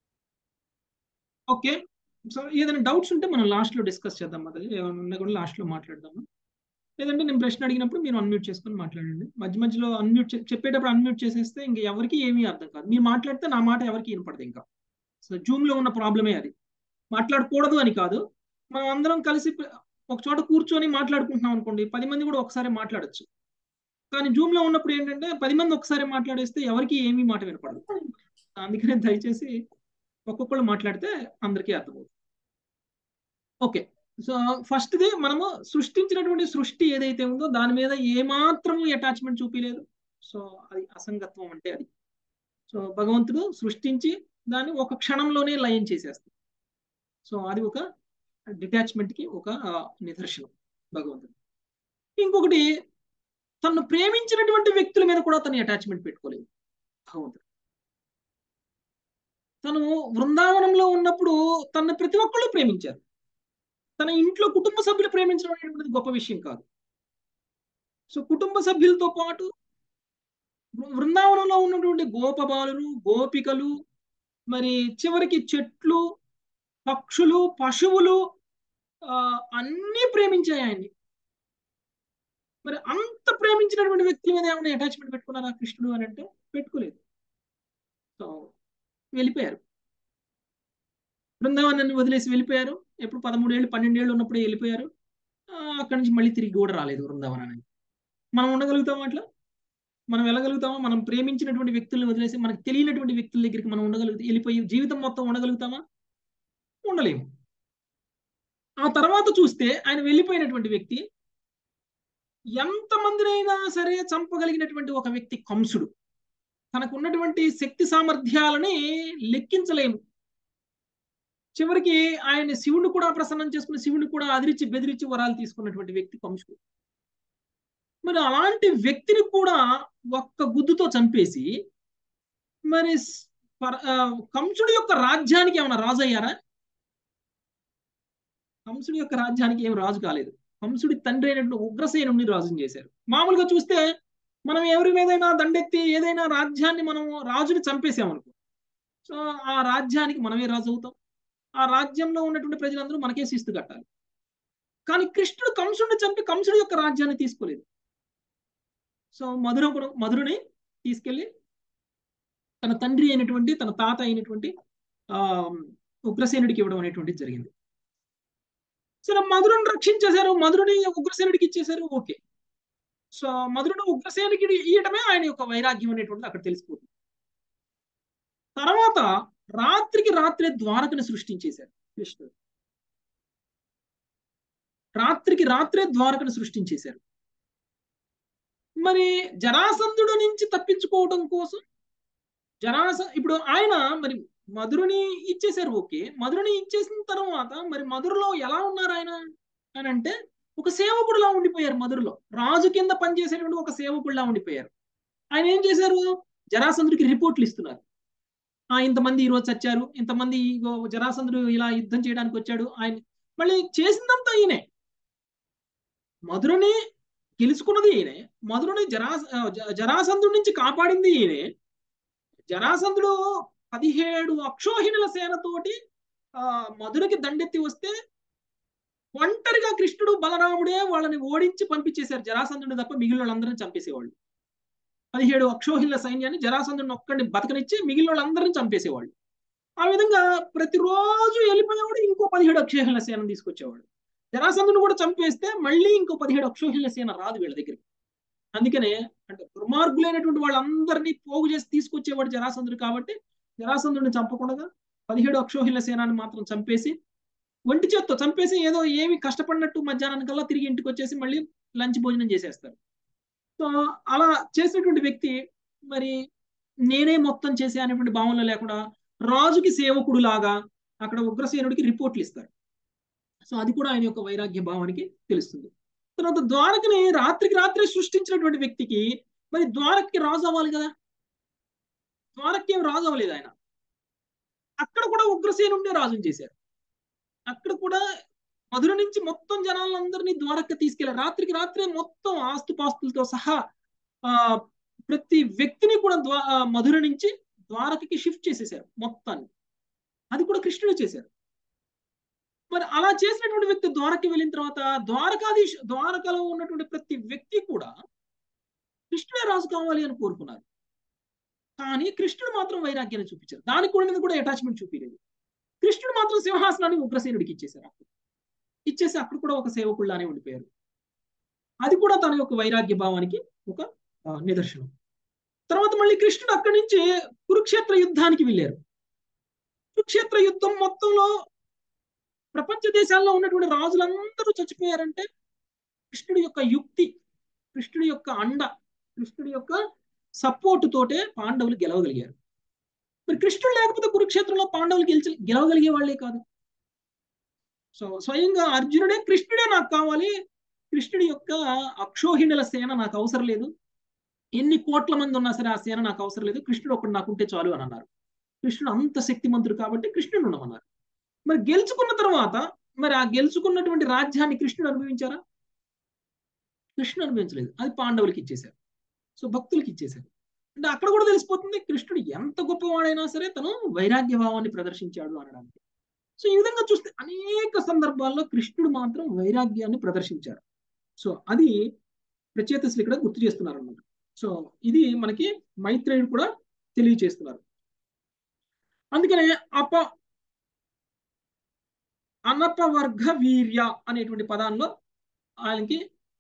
ఓకే, సో ఏదైనా డౌట్స్ ఉంటే మనం లాస్ట్ లో డిస్కస్ చేద్దాం మాతాజీ, ఏమైనా ఉన్నా కూడా లాస్ట్ లో మాట్లాడదాము. లేదంటే నేను ప్రశ్న అడిగినప్పుడు మీరు అన్మ్యూట్ చేసుకొని మాట్లాడండి. మధ్య మధ్యలో అన్మ్యూట్ చెప్పేటప్పుడు అన్మ్యూట్ చేసేస్తే ఇంకా ఎవరికి ఏమీ అర్థం కాదు. మీరు మాట్లాడితే నా మాట ఎవరికి వినపడదు ఇంకా. సో జూమ్ లో ఉన్న ప్రాబ్లమే అది. మాట్లాడకూడదు అని కాదు, మనం అందరం కలిసి ఒక చోట కూర్చొని మాట్లాడుకుంటున్నాం అనుకోండి, పది మంది కూడా ఒకసారి మాట్లాడొచ్చు. కానీ జూమ్ లో ఉన్నప్పుడు ఏంటంటే పది మంది ఒకసారి మాట్లాడేస్తే ఎవరికి ఏమీ మాట వినపడదు. అందుకనే దయచేసి ఒక్కొక్కళ్ళు మాట్లాడితే అందరికీ అర్థమవుతుంది. ఓకే, సో ఫస్ట్ది మనము సృష్టించినటువంటి సృష్టి ఏదైతే ఉందో దాని మీద ఏమాత్రము అటాచ్మెంట్ చూపించలేదు. సో అది అసంగత్వం అంటే అది. సో భగవంతుడు సృష్టించి దాన్ని ఒక క్షణంలోనే లయం చేసేస్తాడు. సో అది ఒక డిటాచ్మెంట్ కి ఒక నిదర్శనం భగవంతుడు. ఇంకొకటి, తను ప్రేమించినటువంటి వ్యక్తుల మీద కూడా తను అటాచ్మెంట్ పెట్టుకోలేదు భగవంతుడు. తను బృందావనంలో ఉన్నప్పుడు తన ప్రతి ఒక్కళ్ళు ప్రేమించారు. తన ఇంట్లో కుటుంబ సభ్యులు ప్రేమించడం అనేటువంటిది గొప్ప విషయం కాదు. సో కుటుంబ సభ్యులతో పాటు బృందావనంలో ఉన్నటువంటి గోపబాలులు, గోపికలు, మరి చివరికి చెట్లు, పక్షులు, పశువులు ఆ అన్నీ ప్రేమించాయి ఆయన్ని. మరి అంత ప్రేమించినటువంటి వ్యక్తి మీద ఏమైనా అటాచ్మెంట్ పెట్టుకున్నారా కృష్ణుడు అని అంటే పెట్టుకోలేదు. సో వెళ్ళిపోయారు, బృందావనాన్ని వదిలేసి వెళ్ళిపోయారు. ఎప్పుడు పదమూడేళ్ళు పన్నెండేళ్ళు ఉన్నప్పుడే వెళ్ళిపోయారు. అక్కడి నుంచి మళ్ళీ తిరిగి కూడా రాలేదు బృందావనానికి. మనం ఉండగలుగుతామా అట్లా? మనం వెళ్ళగలుగుతామా? మనం ప్రేమించినటువంటి వ్యక్తులను వదిలేసి మనకు తెలియనటువంటి వ్యక్తుల దగ్గరికి మనం ఉండగలుగుతాం, వెళ్ళిపోయి జీవితం మొత్తం ఉండగలుగుతామా? ఉండలేము. ఆ తర్వాత చూస్తే ఆయన వెళ్ళిపోయినటువంటి వ్యక్తి ఎంతమందినైనా సరే చంపగలిగినటువంటి ఒక వ్యక్తి కంసుడు. తనకు ఉన్నటువంటి శక్తి సామర్థ్యాలని లెక్కించలేము. చివరికి ఆయన శివుడు కూడా ప్రసన్నం చేసుకుని శివుడు కూడా అదిరించి బెదిరించి వరాలు తీసుకున్నటువంటి వ్యక్తి కంసుడు. మరి అలాంటి వ్యక్తిని కూడా ఒక్క గుద్దుతో చంపేసి మరి కంసుడి యొక్క రాజ్యానికి ఏమైనా రాజు అయ్యారా? కంసుడి యొక్క రాజ్యానికి ఏం రాజు కాలేదు. కంసుడి తండ్రి అయినటువంటి ఉగ్రసేనుడిని రాజుని చేశారు. మామూలుగా చూస్తే మనం ఎవరి మీదైనా దండెత్తి ఏదైనా రాజ్యాన్ని మనం రాజుని చంపేసామనుకో, సో ఆ రాజ్యానికి మనమే రాజు అవుతాం. ఆ రాజ్యంలో ఉన్నటువంటి ప్రజలందరూ మనకే శిస్తు కట్టాలి. కానీ కృష్ణుడు కంసుడిని చంపి కంసుడి యొక్క రాజ్యాన్ని తీసుకోలేదు. సో మధుర మధురుని తీసుకెళ్లి తన తండ్రి అయినటువంటి తన తాత అయినటువంటి ఆ ఉగ్రసేనుడికి ఇవ్వడం అనేటువంటిది జరిగింది. సరే, మధురను రక్షించేశారు, మధురని ఉగ్రసేనుడికి ఇచ్చేశారు, ఓకే. సో మధురను ఉగ్రసేనుడికి ఇవ్వటమే ఆయన యొక్క వైరాగ్యం అనేటువంటిది అక్కడ తెలిసిపోతుంది. తర్వాత రాత్రికి రాత్రే ద్వారకను సృష్టించేశారు కృష్ణుడు. రాత్రికి రాత్రే ద్వారకను సృష్టించేశారు. మరి జరాసంధుడు నుంచి తప్పించుకోవడం కోసం జరాస ఇప్పుడు ఆయన మరి మధురని ఇచ్చేశారు, ఓకే. మధురని ఇచ్చేసిన తర్వాత మరి మధురలో ఎలా ఉన్నారు ఆయన అని అంటే ఒక సేవకుడులా ఉండిపోయారు. మధురలో రాజు కింద పనిచేసేటువంటి ఒక సేవకుడులా ఉండిపోయారు. ఆయన ఏం చేశారు, జరాసంధుడికి రిపోర్ట్లు ఇస్తున్నారు. ఆ ఇంతమంది ఈరోజు చచ్చారు, ఇంతమంది ఇగో జరాసంధుడు ఇలా యుద్ధం చేయడానికి వచ్చాడు. ఆయన మళ్ళీ చేసిందంతా ఈయనే. మధురని గెలుచుకున్నది ఈయనే, మధురని జరా జరాసంధుడి నుంచి కాపాడింది ఈయనే. జరాసంధుడు పదిహేడు అక్షోహిణుల సేనతోటి ఆ మధురకి దండెత్తి వస్తే ఒంటరిగా కృష్ణుడు బలరాముడే వాళ్ళని ఓడించి పంపించేశారు. జరాసంధుడిని తప్ప మిగిలిన వాళ్ళందరినీ చంపేసేవాళ్ళు. పదిహేడు అక్షోహిణుల సైన్యాన్ని జరాసంధుడిని ఒక్కడిని బతకనిచ్చి మిగిలిన వాళ్ళందరినీ చంపేసేవాళ్ళు. ఆ విధంగా ప్రతిరోజు వెళ్ళిపోయేవాడు, ఇంకో పదిహేడు అక్షోహిణుల సేన తీసుకొచ్చేవాడు. జరాసంధుడిని కూడా చంపేస్తే మళ్ళీ ఇంకో పదిహేడు అక్షోహిణుల సేన రాదు వీళ్ళ దగ్గరికి. అందుకనే అంటే దుర్మార్గులైనటువంటి వాళ్ళందరినీ పోగు చేసి తీసుకొచ్చేవాడు జరాసంధుడు. కాబట్టి జరాసంధుడిని చంపకుండా పదిహేడు అక్షోహిణుల సేనాన్ని మాత్రం చంపేసి ఒంటి చేత్తో చంపేసి ఏదో ఏమి కష్టపడినట్టు మధ్యాహ్నానికల్లా తిరిగి ఇంటికి వచ్చేసి మళ్ళీ లంచ్ భోజనం చేసేస్తారు. సో అలా చేసినటువంటి వ్యక్తి మరి నేనే మొత్తం చేసే అనేటువంటి భావనలో లేకుండా రాజుకి సేవకుడు లాగా అక్కడ ఉగ్రసేనుడికి రిపోర్ట్లు ఇస్తారు. సో అది కూడా ఆయన యొక్క వైరాగ్య భావానికి తెలుస్తుంది. తర్వాత ద్వారకని రాత్రికి రాత్రే సృష్టించినటువంటి వ్యక్తికి మరి ద్వారకకి రాజు అవ్వాలి కదా, ద్వారకకి ఏం రాజు అవ్వలేదు ఆయన. అక్కడ కూడా ఉగ్రసేనుడినే రాజుని చేశారు. అక్కడ కూడా మధుర నుంచి మొత్తం జనాలందరినీ ద్వారక తీసుకెళ్లారు. రాత్రికి రాత్రే మొత్తం ఆస్తుపాస్తులతో సహా ఆ ప్రతి వ్యక్తిని కూడా ద్వా మధుర నుంచి ద్వారకకి షిఫ్ట్ చేసేసారు మొత్తాన్ని. అది కూడా కృష్ణుడు చేశారు. మరి అలా చేసినటువంటి వ్యక్తి ద్వారకి వెళ్ళిన తర్వాత ద్వారకాధీశ ద్వారకలో ఉన్నటువంటి ప్రతి వ్యక్తి కూడా కృష్ణుడే రాజు కావాలి అని కోరుకున్నారు. కానీ కృష్ణుడు మాత్రం వైరాగ్యాన్ని చూపించారు. దానికి కూడా కూడా అటాచ్మెంట్ చూపించలేదు. కృష్ణుడు మాత్రం సింహాసనాన్ని ఉగ్రసేనుడికి ఇచ్చేశారు. అక్కడ ఇచ్చేసి అక్కడ కూడా ఒక సేవకుల్లానే ఉండిపోయారు. అది కూడా తన యొక్క వైరాగ్య భావానికి ఒక నిదర్శనం. తర్వాత మళ్ళీ కృష్ణుడు అక్కడి నుంచి కురుక్షేత్ర యుద్ధానికి వెళ్ళారు. కురుక్షేత్ర యుద్ధం మొత్తంలో ప్రపంచ దేశాల్లో ఉన్నటువంటి రాజులందరూ చచ్చిపోయారంటే కృష్ణుడి యొక్క యుక్తి, కృష్ణుడి యొక్క అండ, కృష్ణుడి యొక్క సపోర్ట్ తోటే పాండవులు గెలవగలిగారు. మరి కృష్ణుడు లేకపోతే కురుక్షేత్రంలో పాండవులు గెలిచి గెలవగలిగే వాళ్ళే కాదు. సో స్వయంగా అర్జునుడే కృష్ణుడే నాకు కావాలి, కృష్ణుడి యొక్క అక్షోహిణుల సేన నాకు అవసరం లేదు, ఎన్ని కోట్ల మంది ఉన్నా సరే ఆ సేన నాకు అవసరం లేదు, కృష్ణుడు ఒకటి నాకుంటే చాలు అని అన్నారు. కృష్ణుడు అంత శక్తిమంతుడు కాబట్టి కృష్ణుడు ఉండమన్నారు. మరి గెలుచుకున్న తర్వాత మరి ఆ గెలుచుకున్నటువంటి రాజ్యాన్ని కృష్ణుడు అనుభవించారా? కృష్ణుడు అనుభవించలేదు. అది పాండవులకి ఇచ్చేశారు. సో భక్తులకి ఇచ్చేశారు. అంటే అక్కడ కూడా తెలిసిపోతుంది కృష్ణుడు ఎంత గొప్పవాడైనా సరే తను వైరాగ్య భావాన్ని ప్రదర్శించాడు అనడానికి. సో ఈ విధంగా చూస్తే అనేక సందర్భాల్లో కృష్ణుడు మాత్రం వైరాగ్యాన్ని ప్రదర్శించారు. సో అది ప్రచేతసులు ఇక్కడ గుర్తు చేస్తున్నారు అన్నమాట. సో ఇది మనకి మైత్రేయుడు కూడా తెలియచేస్తున్నారు. అందుకనే అప అనపవర్గ వీర్య అనేటువంటి పదాల్లో ఆయనకి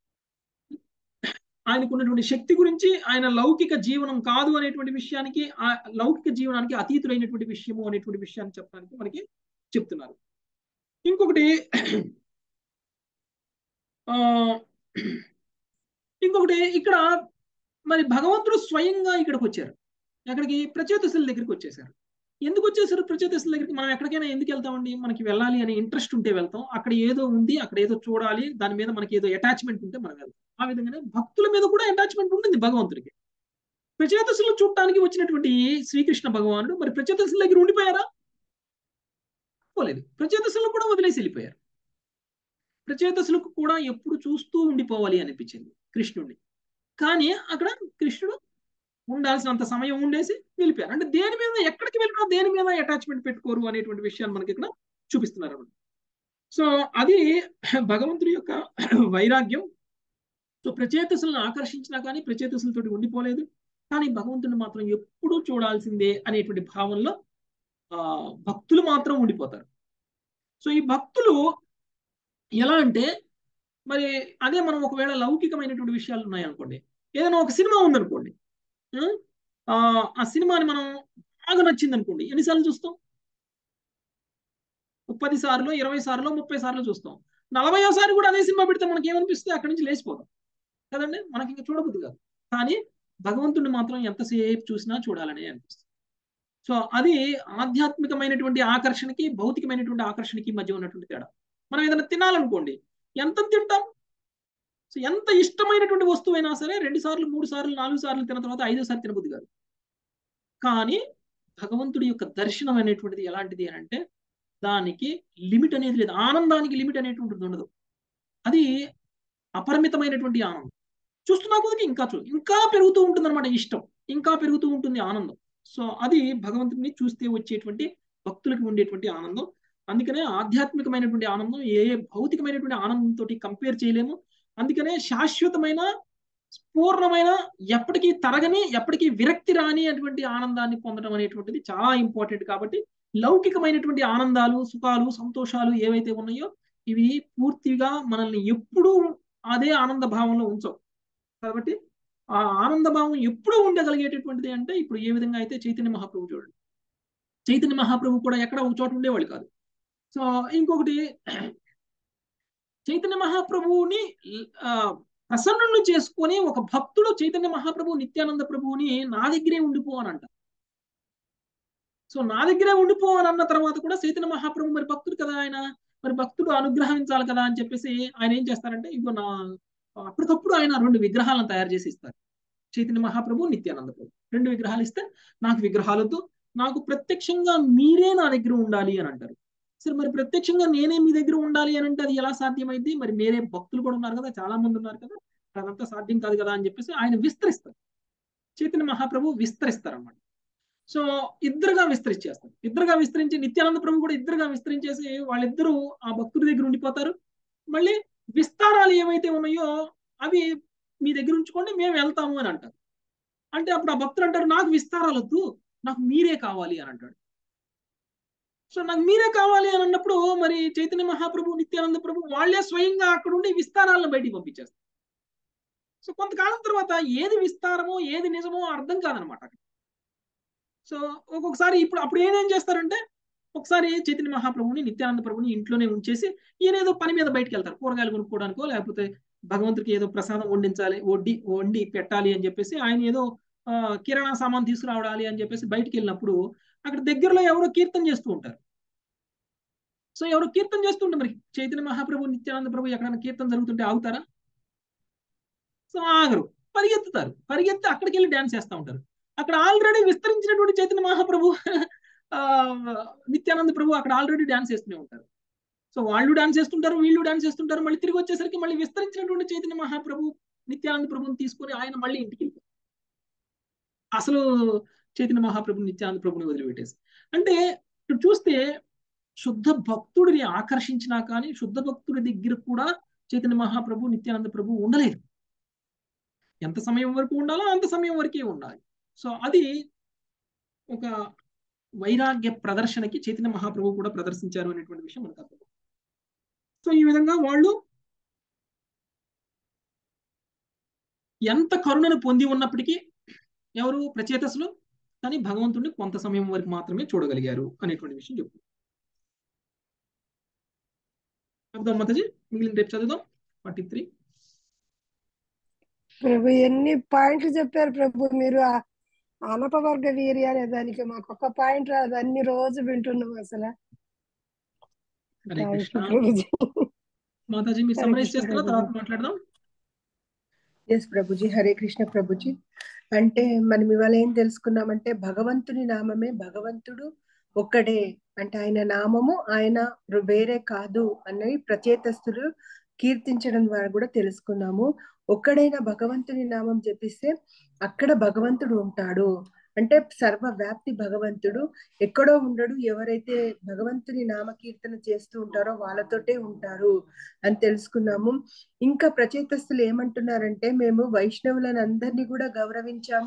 ఆయనకు ఉన్నటువంటి శక్తి గురించి, ఆయన లౌకిక జీవనం కాదు అనేటువంటి విషయానికి, ఆ లౌకిక జీవనానికి అతీతుడైనటువంటి విషయము అనేటువంటి విషయాన్ని చెప్పడానికి మనకి చెప్తున్నారు. ఇంకొకటి ఆ ఇంకొకటి ఇక్కడ మరి భగవంతుడు స్వయంగా ఇక్కడికి వచ్చారు. ఎక్కడికి? ప్రచేతసుల దగ్గరికి వచ్చేసారు. ఎందుకు వచ్చేసారు ప్రచేతసుల దగ్గరికి? మనం ఎక్కడికైనా ఎందుకు వెళ్తామండి? మనకి వెళ్ళాలి అనే ఇంట్రెస్ట్ ఉంటే వెళ్తాం. అక్కడ ఏదో ఉంది, అక్కడ ఏదో చూడాలి, దాని మీద మనకి ఏదో అటాచ్మెంట్ ఉంటే మనం వెళ్తాం. ఆ విధంగానే భక్తుల మీద కూడా అటాచ్మెంట్ ఉంటుంది భగవంతుడికి. ప్రచేతసులు చూడటానికి వచ్చినటువంటి శ్రీకృష్ణ భగవానుడు మరి ప్రచేతసుల దగ్గర ఉండిపోయారా? పోలేదు. ప్రచేతసులను కూడా వదిలేసి వెళ్ళిపోయారు. ప్రచేతసులకు కూడా ఎప్పుడు చూస్తూ ఉండిపోవాలి అనిపించింది కృష్ణుడిని. కానీ అక్కడ కృష్ణుడు ఉండాల్సినంత సమయం ఉండేసి వెళ్ళిపోయారు. అంటే దేని మీద ఎక్కడికి వెళ్ళినా దేని మీద అటాచ్మెంట్ పెట్టుకోరు అనేటువంటి విషయాన్ని మనకి ఇక్కడ చూపిస్తున్నారు అన్నమాట. సో అది భగవంతుడి యొక్క వైరాగ్యం. సో ప్రచేతసులను ఆకర్షించినా కానీ ప్రచేతసులతోటి ఉండిపోలేదు. కానీ భగవంతుడిని మాత్రం ఎప్పుడూ చూడాల్సిందే అనేటువంటి భావంలో ఆ భక్తులు మాత్రం ఉండిపోతారు. సో ఈ భక్తులు ఎలా అంటే మరి అదే మనం ఒకవేళ లౌకికమైనటువంటి విషయాలు ఉన్నాయనుకోండి, ఏదైనా ఒక సినిమా ఉందనుకోండి, ఆ ఆ సినిమాని మనం బాగా నచ్చింది అనుకోండి, ఎన్నిసార్లు చూస్తాం? పది సార్లు, ఇరవై సార్లు, ముప్పై సార్లు చూస్తాం. నలభైసారి కూడా అదే సినిమా పెడితే మనకి ఏమనిపిస్తుంది? అక్కడి నుంచి లేచిపోతాం కదండి, మనకి ఇంకా చూడబుద్ధి కాదు. కానీ భగవంతుడిని మాత్రం ఎంతసేపు చూసినా చూడాలని అనిపిస్తుంది. సో అది ఆధ్యాత్మికమైనటువంటి ఆకర్షణకి, భౌతికమైనటువంటి ఆకర్షణకి మధ్య ఉన్నటువంటి తేడా. మనం ఏదైనా తినాలనుకోండి, ఎంత తింటాం? సో ఎంత ఇష్టమైనటువంటి వస్తువైనా సరే రెండు సార్లు, మూడు సార్లు, నాలుగు సార్లు తిన్న తర్వాత ఐదోసారి తినబుద్ధి కాదు. కానీ భగవంతుడి యొక్క దర్శనం అనేటువంటిది ఎలాంటిది అని అంటే దానికి లిమిట్ అనేది లేదు, ఆనందానికి లిమిట్ అనేటువంటిది ఉండదు. అది అపరిమితమైనటువంటి ఆనందం. చూస్తున్నా కొద్దిగా ఇంకా చూ ఇంకా పెరుగుతూ ఉంటుంది అనమాట, ఇష్టం ఇంకా పెరుగుతూ ఉంటుంది, ఆనందం. సో అది భగవంతుడిని చూస్తే వచ్చేటువంటి భక్తులకు ఉండేటువంటి ఆనందం. అందుకనే ఆధ్యాత్మికమైనటువంటి ఆనందం ఏ భౌతికమైనటువంటి ఆనందంతో కంపేర్ చేయలేము. అందుకనే శాశ్వతమైన, పూర్ణమైన, ఎప్పటికీ తరగని, ఎప్పటికీ విరక్తి రాని అటువంటి ఆనందాన్ని పొందడం అనేటువంటిది చాలా ఇంపార్టెంట్. కాబట్టి లౌకికమైనటువంటి ఆనందాలు, సుఖాలు, సంతోషాలు ఏవైతే ఉన్నాయో ఇవి పూర్తిగా మనల్ని ఎప్పుడూ అదే ఆనంద భావంలో ఉంచవు. కాబట్టి ఆ ఆనంద భావం ఎప్పుడూ ఉండగలిగేటటువంటిది అంటే ఇప్పుడు ఏ విధంగా అయితే చైతన్య మహాప్రభు చూడండి, చైతన్య మహాప్రభు కూడా ఎక్కడ ఒక చోట ఉండేవాళ్ళు కాదు. సో ఇంకొకటి, చైతన్య మహాప్రభువుని ప్రసన్నులు చేసుకొని ఒక భక్తుడు చైతన్య మహాప్రభు నిత్యానంద ప్రభువుని నా దగ్గరే ఉండిపో అని అంట. సో నా దగ్గరే ఉండిపో అని అన్న తర్వాత కూడా చైతన్య మహాప్రభు మరి భక్తుడు కదా, ఆయన మరి భక్తుడు అనుగ్రహించాలి కదా అని చెప్పేసి ఆయన ఏం చేస్తారంటే ఇగో నా అప్పటికప్పుడు ఆయన రెండు విగ్రహాలను తయారు చేసి ఇస్తారు. చైతన్య మహాప్రభు, నిత్యానంద ప్రభు రెండు విగ్రహాలు ఇస్తే నాకు విగ్రహాలతో నాకు ప్రత్యక్షంగా మీరే నా దగ్గర ఉండాలి అని అంటారు. సరే మరి ప్రత్యక్షంగా నేనే మీ దగ్గర ఉండాలి అని అంటే అది ఎలా సాధ్యమైంది? మరి మీరే భక్తులు కూడా ఉన్నారు కదా, చాలా మంది ఉన్నారు కదా, అదంతా సాధ్యం కాదు కదా అని చెప్పేసి ఆయన విస్తరిస్తారు. చైతన్య మహాప్రభు విస్తరిస్తారు అన్నమాట. సో ఇద్దరుగా విస్తరించేస్తారు. ఇద్దరుగా విస్తరించి నిత్యానంద ప్రభు కూడా ఇద్దరుగా విస్తరించేసి వాళ్ళిద్దరూ ఆ భక్తుడి దగ్గర ఉండిపోతారు. మళ్ళీ విస్తారాలు ఏవైతే ఉన్నాయో అవి మీ దగ్గర ఉంచుకోండి, మేము వెళ్తాము అని అంటారు. అంటే అప్పుడు ఆ భక్తులు అంటారు నాకు విస్తారాలు వద్దు, నాకు మీరే కావాలి అని అంటాడు. సో నాకు మీరే కావాలి అని అన్నప్పుడు మరి చైతన్య మహాప్రభు, నిత్యానంద ప్రభు వాళ్ళే స్వయంగా అక్కడ ఉండి విస్తారాలను బయటికి పంపించేస్తారు. సో కొంతకాలం తర్వాత ఏది విస్తారమో ఏది నిజమో అర్థం కాదనమాట. సో ఒక్కొక్కసారి ఇప్పుడు అప్పుడు ఏమేం చేస్తారంటే ఒకసారి చైతన్య మహాప్రభుని, నిత్యానంద ప్రభుని ఇంట్లోనే ఉంచేసి ఈయన ఏదో పని మీద బయటకు వెళ్తారు, కూరగాయలు కొనుక్కోవడానికో లేకపోతే భగవంతుడికి ఏదో ప్రసాదం వండించాలి, వడ్డీ వండి పెట్టాలి అని చెప్పేసి ఆయన ఏదో ఆ కిరాణా సామాన్ తీసుకురావడాలి అని చెప్పేసి బయటికి వెళ్ళినప్పుడు అక్కడ దగ్గరలో ఎవరో కీర్తన చేస్తూ ఉంటారు. సో ఎవరో కీర్తన చేస్తుంటే మరి చైతన్య మహాప్రభు, నిత్యానంద ప్రభు ఎక్కడైనా కీర్తన జరుగుతుంటే ఆగుతారా? సో ఆగరు, పరిగెత్తుతారు. పరిగెత్తి అక్కడికి వెళ్ళి డ్యాన్స్ చేస్తూ ఉంటారు. అక్కడ ఆల్రెడీ విస్తరించినటువంటి చైతన్య మహాప్రభు, ఆ నిత్యానంద ప్రభు అక్కడ ఆల్రెడీ డ్యాన్స్ చేస్తూనే ఉంటారు. సో వాళ్ళు డాన్స్ చేస్తుంటారు, వీళ్ళు డాన్స్ చేస్తుంటారు. మళ్ళీ తిరిగి వచ్చేసరికి మళ్ళీ విస్తరించినటువంటి చైతన్య మహాప్రభు, నిత్యానంద ప్రభుని తీసుకొని ఆయన మళ్ళీ ఇంటికి వెళ్ళిపోతారు. అసలు చైతన్య మహాప్రభు, నిత్యానంద ప్రభుని వదిలిపెట్టేసి. అంటే ఇక్కడ చూస్తే శుద్ధ భక్తుడిని ఆకర్షించినా కానీ శుద్ధ భక్తుడి దగ్గర కూడా చైతన్య మహాప్రభు, నిత్యానంద ప్రభు ఉండలేదు. ఎంత సమయం వరకు ఉండాలో అంత సమయం వరకే ఉండాలి. సో అది ఒక వైరాగ్య ప్రదర్శనకి చైతన్య మహాప్రభు కూడా ప్రదర్శించారు అనేటువంటి విషయం మనకు అర్థం. సో ఈ విధంగా వాళ్ళు ఎంత కరుణను పొంది ఉన్నప్పటికీ ఎవరు ప్రచేతసులు, కానీ భగవంతుడిని కొంత సమయం వరకు మాత్రమే చూడగలిగారు అనేటువంటి విషయం చెప్తుంది. అర్థం మాతాజీ, మిగిలిన రేపు చదువుదాం. ఫార్టీ త్రీ ప్రభు ఎన్ని పాయింట్లు చెప్పారు ప్రభు మీరు. అనపవర్గ వీర్య అనే దానికి మాకు ఒక పాయింట్ రాదు, అన్ని రోజు వింటున్నాం అసలు. హరే కృష్ణ. మాతాజీ మీరు సమ్మరైజ్ చేస్తారా, తర్వాత మాట్లాడదాం. ఎస్ ప్రభుజీ, హరే కృష్ణ ప్రభుజీ. అంటే మనం ఇవాళ ఏం తెలుసుకున్నామంటే భగవంతుని నామమే, భగవంతుడు ఒక్కడే, అంటే ఆయన నామము ఆయన వేరే కాదు అన్నది ప్రచేతస్తులు కీర్తించడం ద్వారా కూడా తెలుసుకున్నాము. ఒక్కడైన భగవంతుని నామం జపిస్తే అక్కడ భగవంతుడు ఉంటాడు. అంటే సర్వవ్యాప్తి భగవంతుడు, ఎక్కడో ఉండడు. ఎవరైతే భగవంతుని నామకీర్తన చేస్తూ ఉంటారో వాళ్ళతోటే ఉంటారు అని తెలుసుకున్నాము. ఇంకా ప్రచేతస్తులు ఏమంటున్నారంటే మేము వైష్ణవులను అందరినీ కూడా గౌరవించాము,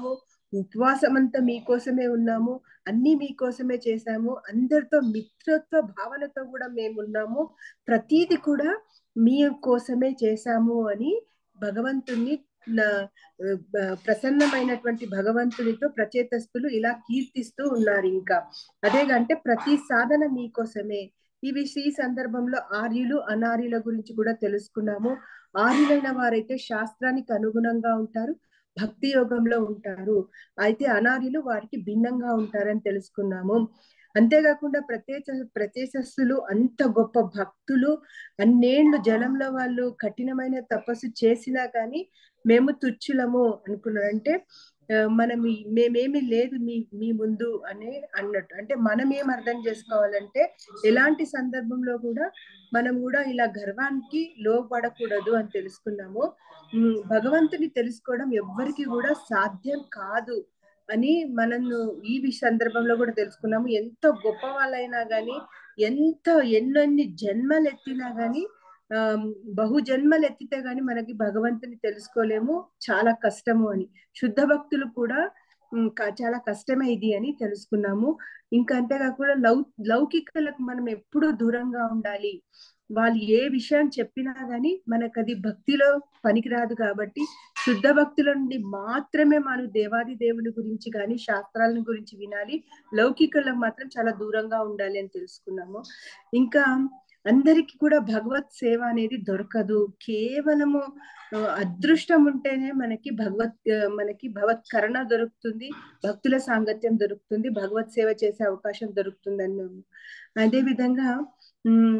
ఉపవాసం అంతా మీకోసమే ఉన్నాము, అన్ని మీకోసమే చేశాము, అందరితో మిత్రత్వ భావనతో కూడా మేము ఉన్నాము, ప్రతీది కూడా మీ కోసమే చేశాము అని భగవంతుని నా ప్రసన్నమైనటువంటి భగవంతునితో ప్రచేతస్తులు ఇలా కీర్తిస్తూ ఉన్నారు. ఇంకా అదేగంటే ప్రతి సాధన మీకోసమే. ఇవి ఈ సందర్భంలో ఆర్యులు అనార్యుల గురించి కూడా తెలుసుకున్నాము. ఆర్యులైన వారైతే శాస్త్రానికి అనుగుణంగా ఉంటారు, భక్తి యోగంలో ఉంటారు. అయితే అనార్యులు వారికి భిన్నంగా ఉంటారని తెలుసుకున్నాము. అంతేకాకుండా ప్రత్యేక ప్రత్యేకస్తులు అంత గొప్ప భక్తులు, అన్నేళ్లు జలంలో వాళ్ళు కఠినమైన తపస్సు చేసినా కానీ మేము తుచ్చులము అనుకున్నారు. అంటే మనం మేమేమి లేదు మీ మీ ముందు అనే అన్నట్టు. అంటే మనం ఏం అర్థం చేసుకోవాలంటే ఎలాంటి సందర్భంలో కూడా మనం కూడా ఇలా గర్వానికి లోపడకూడదు అని తెలుసుకున్నాము. భగవంతుని తెలుసుకోవడం ఎవ్వరికి కూడా సాధ్యం కాదు అని మనం ఈ సందర్భంలో కూడా తెలుసుకున్నాము. ఎంత గొప్ప వాళ్ళైనా కానీ, ఎంత ఎన్నెన్ని జన్మలు ఎత్తినా కానీ, ఆ బహు జన్మలు ఎత్తితే గాని మనకి భగవంతుని తెలుసుకోలేము, చాలా కష్టము అని. శుద్ధ భక్తులు కూడా చాలా కష్టమే ఇది అని తెలుసుకున్నాము. ఇంకా అంతేకాకుండా లౌ లౌకికలకు మనం ఎప్పుడూ దూరంగా ఉండాలి. వాళ్ళు ఏ విషయం చెప్పినా గానీ మనకు అది భక్తిలో పనికిరాదు. కాబట్టి శుద్ధ భక్తుల నుండి మాత్రమే మనం దేవాది దేవుని గురించి కానీ శాస్త్రాల గురించి వినాలి. లౌకికులకు మాత్రం చాలా దూరంగా ఉండాలి అని తెలుసుకున్నాము. ఇంకా అందరికి కూడా భగవత్ సేవ అనేది దొరకదు. కేవలము అదృష్టం ఉంటేనే మనకి భగవత్ మనకి భగవత్ కరుణ దొరుకుతుంది, భక్తుల సాంగత్యం దొరుకుతుంది, భగవత్ సేవ చేసే అవకాశం దొరుకుతుంది అన్నాము. అదే విధంగా ఉమ్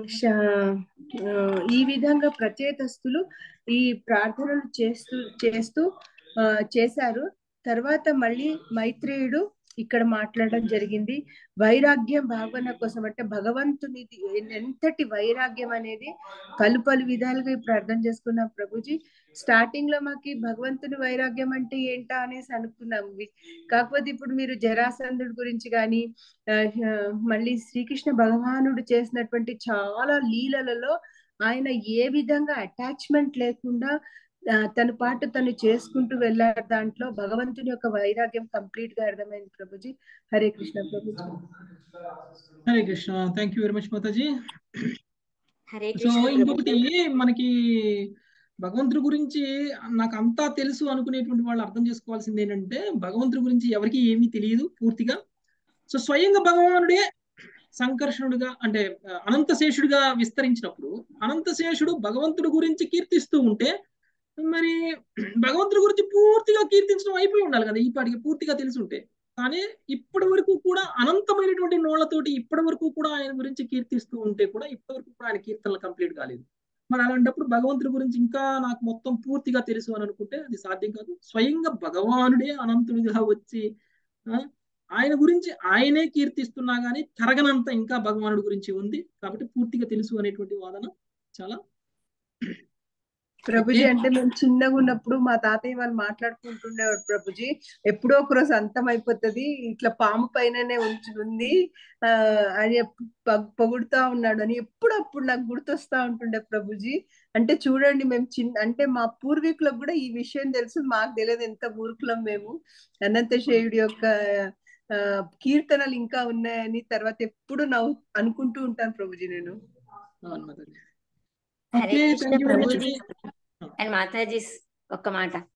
ఈ విధంగా ప్రచేతస్తులు ఈ ప్రార్థనలు చేస్తూ చేస్తూ ఆ చేశారు. తర్వాత మళ్ళీ మైత్రేయుడు ఇక్కడ మాట్లాడడం జరిగింది. వైరాగ్యం భావన కోసం, అంటే భగవంతునిది ఎంతటి వైరాగ్యం అనేది పలు పలు విధాలుగా ఇప్పుడు అర్థం చేసుకున్నాం ప్రభుజీ. స్టార్టింగ్ లో మాకి భగవంతుని వైరాగ్యం అంటే ఏంటా అనేసి అనుకున్నాం. కాకపోతే ఇప్పుడు మీరు జరాసంధుడి గురించి కానీ మళ్ళీ శ్రీకృష్ణ భగవానుడు చేసినటువంటి చాలా లీలలలో ఆయన ఏ విధంగా అటాచ్మెంట్ లేకుండా తన పాటు తను చేసుకుంటూ వెళ్ళారు, దాంట్లో భగవంతుని యొక్క వైరాగ్యం కంప్లీట్ గా అర్థమైంది ప్రభుజీ. హరే కృష్ణ ప్రభుజీ. Hare Krishna. Thank you very much మాతాజీ. హరే సో కృష్ణ ఇంకొకటి మనకి భగవంతుడి గురించి నాకు అంతా తెలుసు అనుకునేటువంటి వాళ్ళు అర్థం చేసుకోవాల్సింది ఏంటంటే భగవంతుడి గురించి ఎవరికి ఏమీ తెలియదు పూర్తిగా. సో స్వయంగా భగవానుడే సంకర్షణుడిగా అంటే అనంతశేషుడిగా విస్తరించినప్పుడు అనంతశేషుడు భగవంతుడి గురించి కీర్తిస్తూ ఉంటే మరి భగవంతుడి గురించి పూర్తిగా కీర్తించడం అయిపోయి ఉండాలి కదా ఈ పాటికి పూర్తిగా తెలిసి ఉంటే. కానీ ఇప్పటి వరకు కూడా అనంతమైనటువంటి నోళ్లతోటి ఇప్పటి వరకు కూడా ఆయన గురించి కీర్తిస్తూ ఉంటే కూడా ఇప్పటి వరకు కూడా ఆయన కీర్తనలు కంప్లీట్ కాలేదు. మరి అలాంటప్పుడు భగవంతుడి గురించి ఇంకా నాకు మొత్తం పూర్తిగా తెలుసు అని అనుకుంటే అది సాధ్యం కాదు. స్వయంగా భగవానుడే అనంతుడిగా వచ్చి ఆయన గురించి ఆయనే కీర్తిస్తున్నా గానీ తరగనంత ఇంకా భగవానుడి గురించి ఉంది. కాబట్టి పూర్తిగా తెలుసు అనేటువంటి వాదన చాలా ప్రభుజీ. అంటే మేము చిన్నగా ఉన్నప్పుడు మా తాతయ్య వాళ్ళు మాట్లాడుకుంటుండేవాడు ప్రభుజీ, ఎప్పుడో ఒక రోజు అంతం అయిపోతుంది, ఇట్లా పాము పైననే ఉంచి ఉంది ఆ అని పొగుడుతా ఉన్నాడు అని ఎప్పుడప్పుడు నాకు గుర్తొస్తా ఉంటుండే ప్రభుజీ. అంటే చూడండి మేము చిన్న అంటే మా పూర్వీకులకు కూడా ఈ విషయం తెలుసు, మాకు తెలియదు ఎంత మూర్ఖులం మేము. అనంతశేయుడి యొక్క ఆ కీర్తనలు ఇంకా ఉన్నాయని తర్వాత ఎప్పుడు నవ్వు అనుకుంటూ ఉంటాను ప్రభుజీ నేను. హరే కృష్ణ ప్రభుజీ. అండ్ మాతాజీ ఒక్క మాట,